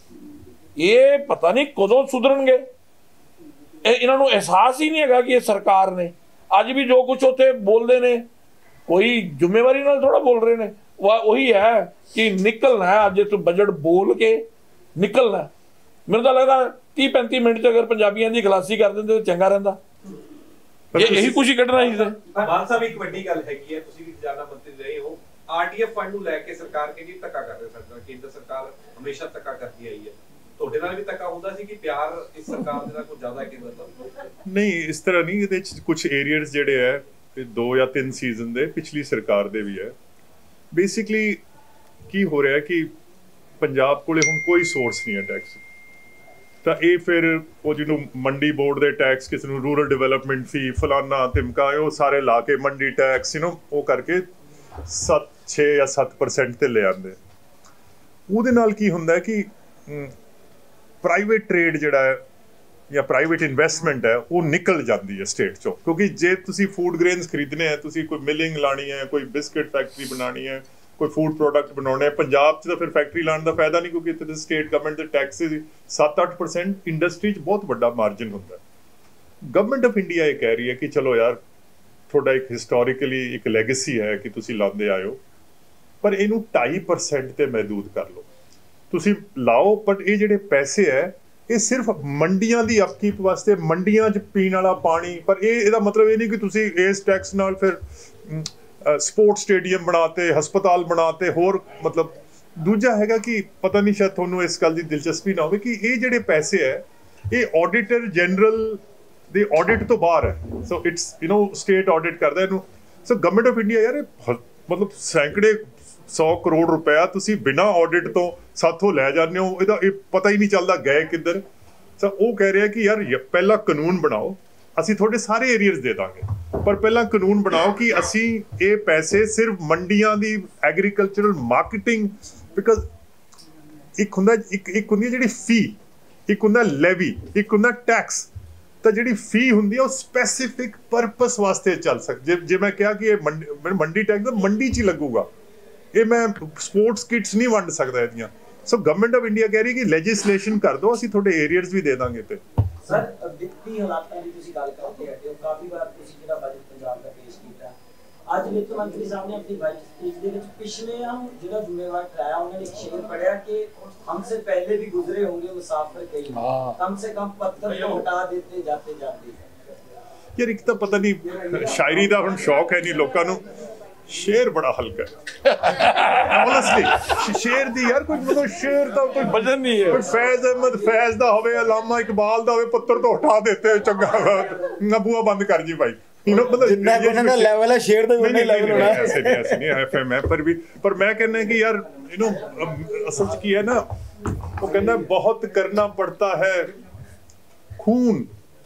ਇਹ ਪਤਾ ਨਹੀਂ ਕਦੋਂ ਸੁਧਰਨਗੇ। ਇਹ ਇਹਨਾਂ ਨੂੰ ਅਹਿਸਾਸ ਹੀ ਨਹੀਂ ਹੈਗਾ ਕਿ ਇਹ ਸਰਕਾਰ ਨੇ ਅੱਜ ਵੀ ਜੋ ਕੁਝ ਉੱਥੇ ਬੋਲਦੇ ਨੇ ਕੋਈ ਜ਼ਿੰਮੇਵਾਰੀ ਨਾਲ ਥੋੜਾ ਬੋਲ ਰਹੇ ਨੇ। ਉਹੀ ਹੈ ਕਿ ਨਿਕਲਣਾ ਹੈ ਅੱਜ ਤੋਂ ਬਜਟ ਬੋਲ ਕੇ ਨਿਕਲਣਾ। ਮੈਨੂੰ ਤਾਂ ਲੱਗਦਾ ਤੀਹ ਪੈਂਤੀ ਮਿੰਟ 'ਚ ਅਗਰ ਪੰਜਾਬੀਆਂ ਦੀ ਖਲਾਸੀ ਕਰ ਦਿੰਦੇ ਤਾਂ ਚੰਗਾ ਰਹਿੰਦਾ। ਇਹ ਇਹੀ ਕੁਛ ਹੀ ਕੱਢਣਾ ਸੀ। ਮਾਨ ਸਾਹਿਬ ਇੱਕ ਵੱਡੀ ਗੱਲ ਹੈਗੀ ਹੈ, ਤੁਸੀਂ ਵੀ ਖਜ਼ਾਨਾ ਮੰਤਰੀ ਰਹੇ ਹੋ, ਆਰਡੀਐਫ ਫੰਡ ਨੂੰ ਲੈ ਕੇ ਸਰਕਾਰ ਕਹਿੰਦੀ ਧੱਕਾ ਕਰ ਰਹੀ ਸਰਕਾਰ, ਕੇਂਦਰ ਸਰਕਾਰ ਹਮੇਸ਼ਾ ਧੱਕਾ ਕਰਦੀ ਆਈ ਹੈ। ਤੁਹਾਡੇ ਨਾਲ ਵੀ ਧੱਕਾ ਹੁੰਦਾ ਸੀ ਕਿ ਪਿਆਰ ਇਸ ਸਰਕਾਰ ਦੇ ਨਾਲ ਕੁਝ ਜ਼ਿਆਦਾ ਕੇਂਦਰ ਦਾ? ਨਹੀਂ, ਇਸ ਤਰ੍ਹਾਂ ਨਹੀਂ। ਇਹਦੇ 'ਚ ਕੁਝ ਏਰੀਆਜ਼ ਜਿਹੜੇ ਹੈ ਦੋ ਜਾਂ ਤਿੰਨ ਸੀਜ਼ਨ ਦੇ ਪਿਛਲੀ ਸਰਕਾਰ ਦੇ ਵੀ ਹੈ। ਬੇਸਿਕਲੀ ਕੀ ਹੋ ਰਿਹਾ ਕਿ ਪੰਜਾਬ ਕੋਲੇ ਹੁਣ ਕੋਈ ਸੋਰਸ ਨਹੀਂ ਹੈ ਟੈਕਸ, ਤਾਂ ਇਹ ਫਿਰ ਉਹ ਜਿਹਨੂੰ ਮੰਡੀ ਬੋਰਡ ਦੇ ਟੈਕਸ, ਕਿਸੇ ਨੂੰ ਰੂਰਲ ਡਿਵੈਲਪਮੈਂਟ ਫੀ, ਫਲਾਨਾ ਤਿਮਕਾ, ਉਹ ਸਾਰੇ ਲਾ ਕੇ ਮੰਡੀ ਟੈਕਸ ਯੂ ਨੋ ਉਹ ਕਰਕੇ ਸੱਤ ਛੇ ਜਾਂ ਸੱਤ ਪਰਸੈਂਟ ਤੇ ਲੈ ਆਉਂਦੇ। ਉਹਦੇ ਨਾਲ ਕੀ ਹੁੰਦਾ ਕਿ ਪ੍ਰਾਈਵੇਟ ਟ੍ਰੇਡ ਜਿਹੜਾ ਹੈ ਜਾਂ ਪ੍ਰਾਈਵੇਟ ਇਨਵੈਸਟਮੈਂਟ ਹੈ ਉਹ ਨਿਕਲ ਜਾਂਦੀ ਹੈ ਸਟੇਟ 'ਚੋਂ। ਕਿਉਂਕਿ ਜੇ ਤੁਸੀਂ ਫੂਡ ਗ੍ਰੇਨਸ ਖਰੀਦਣੇ ਹੈ, ਤੁਸੀਂ ਕੋਈ ਮਿਲਿੰਗ ਲਾਣੀ ਹੈ, ਕੋਈ ਬਿਸਕਿਟ ਫੈਕਟਰੀ ਬਣਾਉਣੀ ਹੈ, ਕੋਈ ਫੂਡ ਪ੍ਰੋਡਕਟ ਬਣਾਉਣੇ ਹੈ, ਪੰਜਾਬ 'ਚ ਤਾਂ ਫਿਰ ਫੈਕਟਰੀ ਲਾਉਣ ਦਾ ਫਾਇਦਾ ਨਹੀਂ, ਕਿਉਂਕਿ ਇੱਥੇ ਸਟੇਟ ਗਵਰਨਮੈਂਟ ਦੇ ਟੈਕਸਿਸ ਸੱਤ ਅੱਠ ਪਰਸੈਂਟ ਇੰਡਸਟਰੀ 'ਚ ਬਹੁਤ ਵੱਡਾ ਮਾਰਜਨ ਹੁੰਦਾ। ਗਵਰਨਮੈਂਟ ਆਫ ਇੰਡੀਆ ਇਹ ਕਹਿ ਰਹੀ ਹੈ ਕਿ ਚਲੋ ਯਾਰ ਤੁਹਾਡਾ ਇੱਕ ਹਿਸਟੋਰੀਕਲੀ ਇੱਕ ਲੈਗੇਸੀ ਹੈ ਕਿ ਤੁਸੀਂ ਲਾਉਂਦੇ ਆਇਓ, ਪਰ ਇਹਨੂੰ ਢਾਈ ਪਰਸੈਂਟ ਤੇ ਮਹਿਦੂਦ ਕਰ ਲਓ, ਤੁਸੀਂ ਲਾਓ। ਬਟ ਇਹ ਜਿਹੜੇ ਪੈਸੇ ਹੈ ਇਹ ਸਿਰਫ ਮੰਡੀਆਂ ਦੀ ਅਪਕੀਪ ਵਾਸਤੇ, ਮੰਡੀਆਂ 'ਚ ਪੀਣ ਵਾਲਾ ਪਾਣੀ। ਪਰ ਇਹ ਇਹਦਾ ਮਤਲਬ ਇਹ ਨਹੀਂ ਕਿ ਤੁਸੀਂ ਇਸ ਟੈਕਸ ਨਾਲ ਫਿਰ ਸਪੋਰਟਸ ਸਟੇਡੀਅਮ ਬਣਾਤੇ, ਹਸਪਤਾਲ ਬਣਾਤੇ, ਹੋਰ ਮਤਲਬ। ਦੂਜਾ ਹੈਗਾ ਕਿ ਪਤਾ ਨਹੀਂ ਸ਼ਾਇਦ ਤੁਹਾਨੂੰ ਇਸ ਗੱਲ ਦੀ ਦਿਲਚਸਪੀ ਨਾ ਹੋਵੇ ਕਿ ਇਹ ਜਿਹੜੇ ਪੈਸੇ ਹੈ ਇਹ ਆਡੀਟਰ ਜਨਰਲ ਦੇ ਆਡਿਟ ਤੋਂ ਬਾਹਰ ਹੈ। So it's you know state audit ਕਰਦਾ ਇਹਨੂੰ। ਸੋ ਗਵਰਨਮੈਂਟ ਆਫ ਇੰਡੀਆ ਯਾਰ ਮਤਲਬ ਸੈਂਕੜੇ ਸੌ ਕਰੋੜ ਰੁਪਇਆ ਤੁਸੀਂ ਬਿਨਾਂ ਆਡਿਟ ਤੋਂ ਸਾਥੋਂ ਲੈ ਜਾਂਦੇ ਹੋ, ਇਹਦਾ ਇਹ ਪਤਾ ਹੀ ਨਹੀਂ ਚੱਲਦਾ ਗਏ ਕਿੱਧਰ। ਸੋ ਉਹ ਕਹਿ ਰਿਹਾ ਕਿ ਯਾਰ ਪਹਿਲਾਂ ਕਾਨੂੰਨ ਬਣਾਓ, ਅਸੀਂ ਤੁਹਾਡੇ ਸਾਰੇ ਏਰੀਆਜ਼ ਦੇ ਦਾਂਗੇ, ਪਰ ਪਹਿਲਾਂ ਕਾਨੂੰਨ ਬਣਾਓ ਕਿ ਅਸੀਂ ਇਹ ਪੈਸੇ ਸਿਰਫ ਮੰਡੀਆਂ ਦੀ ਐਗਰੀਕਲਚਰਲ ਮਾਰਕੀਟਿੰਗ, ਬਿਕਾਜ਼ ਇੱਕ ਹੁੰਦਾ ਇੱਕ ਇੱਕ ਹੁੰਦੀ ਜਿਹੜੀ ਫੀ, ਇੱਕ ਹੁੰਦਾ ਲੈਵੀ, ਇੱਕ ਹੁੰਦਾ ਟੈਕਸ। ਤਾਂ ਜਿਹੜੀ ਫੀ ਹੁੰਦੀ ਹੈ ਉਹ ਸਪੈਸੀਫਿਕ ਪਰਪਸ ਵਾਸਤੇ ਚੱਲ ਸਕ। ਜੇ ਜੇ ਮੈਂ ਕਿਹਾ ਕਿ ਇਹ ਮੰਡੀ ਮੰਡੀ ਟੈਕਸ ਮੰਡੀ 'ਚ ਹੀ ਲੱਗੂਗਾ, ਇਹ ਮੈਂ ਸਪੋਰਟਸ ਕਿਟਸ ਨਹੀਂ ਵੰਡ ਸਕਦਾ ਇਹਦੀਆਂ। ਸੋ ਗਵਰਨਮੈਂਟ ਆਫ ਇੰਡੀਆ ਕਹਿ ਰਹੀ ਕਿ ਲੈਜਿਸਲੇਸ਼ਨ ਕਰ ਦਿਓ, ਅਸੀਂ ਤੁਹਾਡੇ ਏਰੀਆਜ਼ ਵੀ ਦੇ ਦਾਂਗੇ। ਤੇ ਸਰ ਵਿੱਤੀ ਹਾਲਾਤਾਂ ਦੀ ਤੁਸੀਂ ਗੱਲ ਕਰਦੇ ਹੈਗੇ ਹੋ, ਕਾਫੀ ਵਾਰ ਤੁਸੀਂ ਜਿਹੜਾ ਬਜਟ ਪੰਜਾਬ ਦਾ ਪੇਸ਼ ਕੀਤਾ, ਅੱਜ ਵਿੱਤ ਮੰਤਰੀ ਸਾਹਿਬ ਨੇ ਆਪਣੀ ਬਜਟ ਸਪੀਚ ਦੇ ਵਿੱਚ ਪਿਛਲੇ ਆਮ ਜਿਹੜਾ ਜ਼ਿੰਮੇਵਾਰ ਠਹਿਰਾਇਆ, ਉਹਨਾਂ ਨੇ ਇੱਕ ਸ਼ੇਰ ਪੜਿਆ ਕਿ हमसे पहले भी गुजरे होंगे मुसाफिर कई, कम से कम पत्थर को हटा देते जाते जाते। यार एक तो पता नहीं शायरी ਦਾ ਹੁਣ ਸ਼ੌਕ ਹੈ ਨਹੀਂ ਲੋਕਾਂ ਨੂੰ, ਸ਼ੇਰ ਬੜਾ ਹਲਕਾ ਹੈ honestly। ਸ਼ੇਰ ਦੀ ਯਾਰ ਕੋਈ ਮਤਲਬ ਸ਼ੇਰ ਦਾ ਕੋਈ ਵਜਨ ਨਹੀਂ ਹੈ। ਕੋਈ ਫੈਜ਼ ਅਹਿਮਦ ਫੈਜ਼ ਦਾ ਹੋਵੇ, ਅਲਾਮਾ ਇਕਬਾਲ ਦਾ ਹੋਵੇ, ਪੱਤਰ ਤੋਂ ਹਟਾ ਦਿੱਤੇ ਚੰਗਾ ਨਬੂਆ ਬੰਦ ਕਰ ਜੀ ਭਾਈ। ਜਿੰਨਾ ਇਹਨਾਂ ਦਾ ਲੈਵਲ ਹੈ ਸ਼ੇਰ ਦਾ ਉਨਾ ਹੀ ਲੈਵਲ ਹੋਣਾ। ਐਸੇ ਨਹੀਂ ਐਸੇ ਨਹੀਂ ਐਫਐਮ ਹੈ, ਪਰ ਵੀ ਪਰ ਮੈਂ ਕਹਿੰਦਾ ਕਿ ਯਾਰ ਯੂ ਨੋ ਅਸਲ 'ਚ ਕੀ ਹੈ ਨਾ, ਉਹ ਕਹਿੰਦਾ ਬਹੁਤ ਕਰਨਾ ਪੜਤਾ ਹੈ खून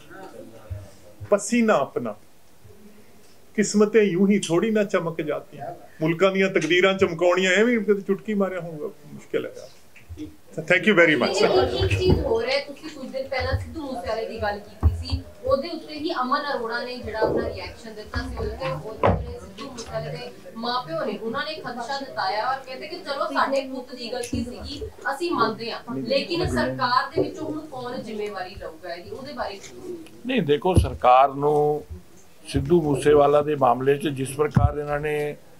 पसीना अपना, किस्मतें यूं ही थोड़ी ना चमक जाती हैं, मुल्कां ਦੀਆਂ ਤਕਦੀਰਾਂ ਚਮਕਾਉਣੀਆਂ ਇਹ ਵੀ ਚੁਟਕੀ ਮਾਰਿਆ ਹੋਊਗਾ ਮੁਸ਼ਕਿਲ ਹੈ। Thank you very much. ਇੱਕ ਚੀਜ਼ ਹੋ ਰਿਹਾ, ਤੁਸੀਂ ਕੁਝ ਦਿਨ ਪਹਿਲਾਂ ਸਿੱਧੂ ਮੂਸੇਵਾਲੇ ਦੀ ਗੱਲ ਕੀਤੀ ਸੀ, ਉਹਦੇ ਉੱਤੇ ਹੀ ਅਮਨ ਅਰੋੜਾ ਨੇ ਜਿਹੜਾ ਆਪਣਾ ਰਿਐਕਸ਼ਨ ਦਿੱਤਾ ਸੀ, ਉਹਦੇ ਉਹਦੇ ਸਿੱਧੂ ਮੂਸੇਵਾਲੇ ਦੇ ਮਾਪਿਓ ਨੇ ਉਹਨਾਂ ਨੇ ਖਦਸ਼ਾ ਜਤਾਇਆ ਔਰ ਕਹਿੰਦੇ ਕਿ ਚਲੋ ਸਾਡੇ ਪੁੱਤ ਦੀ ਗਲਤੀ ਸੀਗੀ, ਅਸੀਂ ਮੰਨਦੇ ਹਾਂ, ਲੇਕਿਨ ਸਰਕਾਰ ਦੇ ਵਿੱਚੋਂ ਹੁਣ ਕੌਣ ਜ਼ਿੰਮੇਵਾਰੀ ਲਊਗਾ ਇਹਦੀ, ਉਹਦੇ ਬਾਰੇ ਨਹੀਂ। ਦੇਖੋ, ਸਰਕਾਰ ਨੂੰ ਸਿੱਧੂ ਮੂਸੇਵਾਲਾ ਦੇ ਮਾਮਲੇ 'ਚ ਜਿਸ ਪ੍ਰਕਾਰ ਇਹਨਾਂ ਨੇ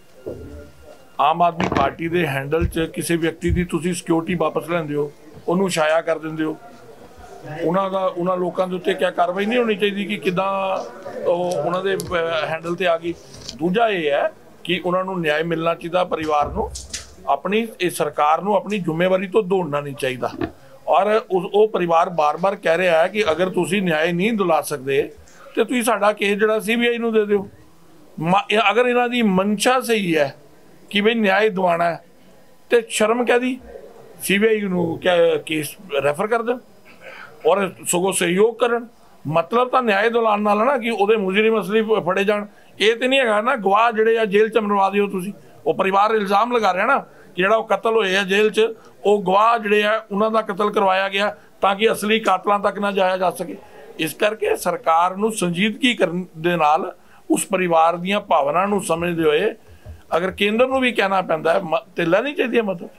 ਆਮ ਆਦਮੀ ਪਾਰਟੀ ਦੇ ਹੈਂਡਲ 'ਚ ਕਿਸੇ ਵਿਅਕਤੀ ਦੀ ਤੁਸੀਂ ਸਿਕਿਉਰਿਟੀ ਵਾਪਸ ਲੈਂਦੇ ਹੋ, ਉਹਨੂੰ ਛਾਇਆ ਕਰ ਦਿੰਦੇ ਹੋ, ਉਹਨਾਂ ਦਾ ਉਹਨਾਂ ਲੋਕਾਂ ਦੇ ਉੱਤੇ ਕਿਆ ਕਾਰਵਾਈ ਨਹੀਂ ਹੋਣੀ ਚਾਹੀਦੀ ਕਿ ਕਿੱਦਾਂ ਉਹ ਉਹਨਾਂ ਦੇ ਹੈਂਡਲ 'ਤੇ ਆ ਗਈ। ਦੂਜਾ ਇਹ ਹੈ ਕਿ ਉਹਨਾਂ ਨੂੰ ਨਿਆਂ ਮਿਲਣਾ ਚਾਹੀਦਾ, ਪਰਿਵਾਰ ਨੂੰ ਆਪਣੀ ਇਹ ਸਰਕਾਰ ਨੂੰ ਆਪਣੀ ਜ਼ਿੰਮੇਵਾਰੀ ਤੋਂ ਦੌੜਨਾ ਨਹੀਂ ਚਾਹੀਦਾ। ਔਰ ਉਸ ਉਹ ਪਰਿਵਾਰ ਬਾਰ-ਬਾਰ ਕਹਿ ਰਿਹਾ ਹੈ ਕਿ ਅਗਰ ਤੁਸੀਂ ਨਿਆਂ ਨਹੀਂ ਦਿਲਾ ਸਕਦੇ ਤੇ ਤੁਸੀਂ ਸਾਡਾ ਕੇਸ ਜਿਹੜਾ ਸੀ ਬੀ ਆਈ ਨੂੰ ਦੇ ਦਿਓ। ਅਗਰ ਇਹਨਾਂ ਦੀ ਮਨਸ਼ਾ ਸਹੀ ਹੈ ਕਿ ਬਈ ਨਿਆਂ ਦਿਵਾਉਣਾ ਹੈ ਤੇ ਸ਼ਰਮ ਕਾਹਦੀ, ਸੀਬੀਆਈ ਨੂੰ ਕਿਆ ਕੇਸ ਰੈਫਰ ਕਰ ਦੇਣ ਔਰ ਸਗੋਂ ਸਹਿਯੋਗ ਕਰਨ। ਮਤਲਬ ਤਾਂ ਨਿਆਂ ਦਿਲਾਉਣ ਨਾਲ ਹੈ ਨਾ ਕਿ ਉਹਦੇ ਮੁਜਰਿਮ ਅਸਲੀ ਫੜੇ ਜਾਣ। ਇਹ ਤੇ ਨਹੀਂ ਹੈਗਾ ਨਾ ਗਵਾਹ ਜਿਹੜੇ ਆ ਜੇਲ੍ਹ 'ਚ ਮਰਵਾ ਦਿਓ ਤੁਸੀਂ। ਉਹ ਪਰਿਵਾਰ ਇਲਜ਼ਾਮ ਲਗਾ ਰਿਹਾ ਨਾ ਕਿ ਜਿਹੜਾ ਉਹ ਕਤਲ ਹੋਏ ਆ ਜੇਲ੍ਹ 'ਚ, ਉਹ ਗਵਾਹ ਜਿਹੜੇ ਆ ਉਹਨਾਂ ਦਾ ਕਤਲ ਕਰਵਾਇਆ ਗਿਆ ਤਾਂ ਕਿ ਅਸਲੀ ਕਾਤਲਾਂ ਤੱਕ ਨਾ ਜਾਇਆ ਜਾ ਸਕੇ। ਇਸ ਕਰਕੇ ਸਰਕਾਰ ਨੂੰ ਸੰਜੀਦਗੀ ਕਰਨ ਦੇ ਨਾਲ ਉਸ ਪਰਿਵਾਰ ਦੀਆਂ ਭਾਵਨਾ ਨੂੰ ਸਮਝਦੇ ਹੋਏ ਅਗਰ ਕੇਂਦਰ ਨੂੰ ਵੀ ਕਹਿਣਾ ਪੈਂਦਾ ਹੈ ਤੇ ਲੈਣੀ ਚਾਹੀਦੀ ਹੈ ਮਦਦ।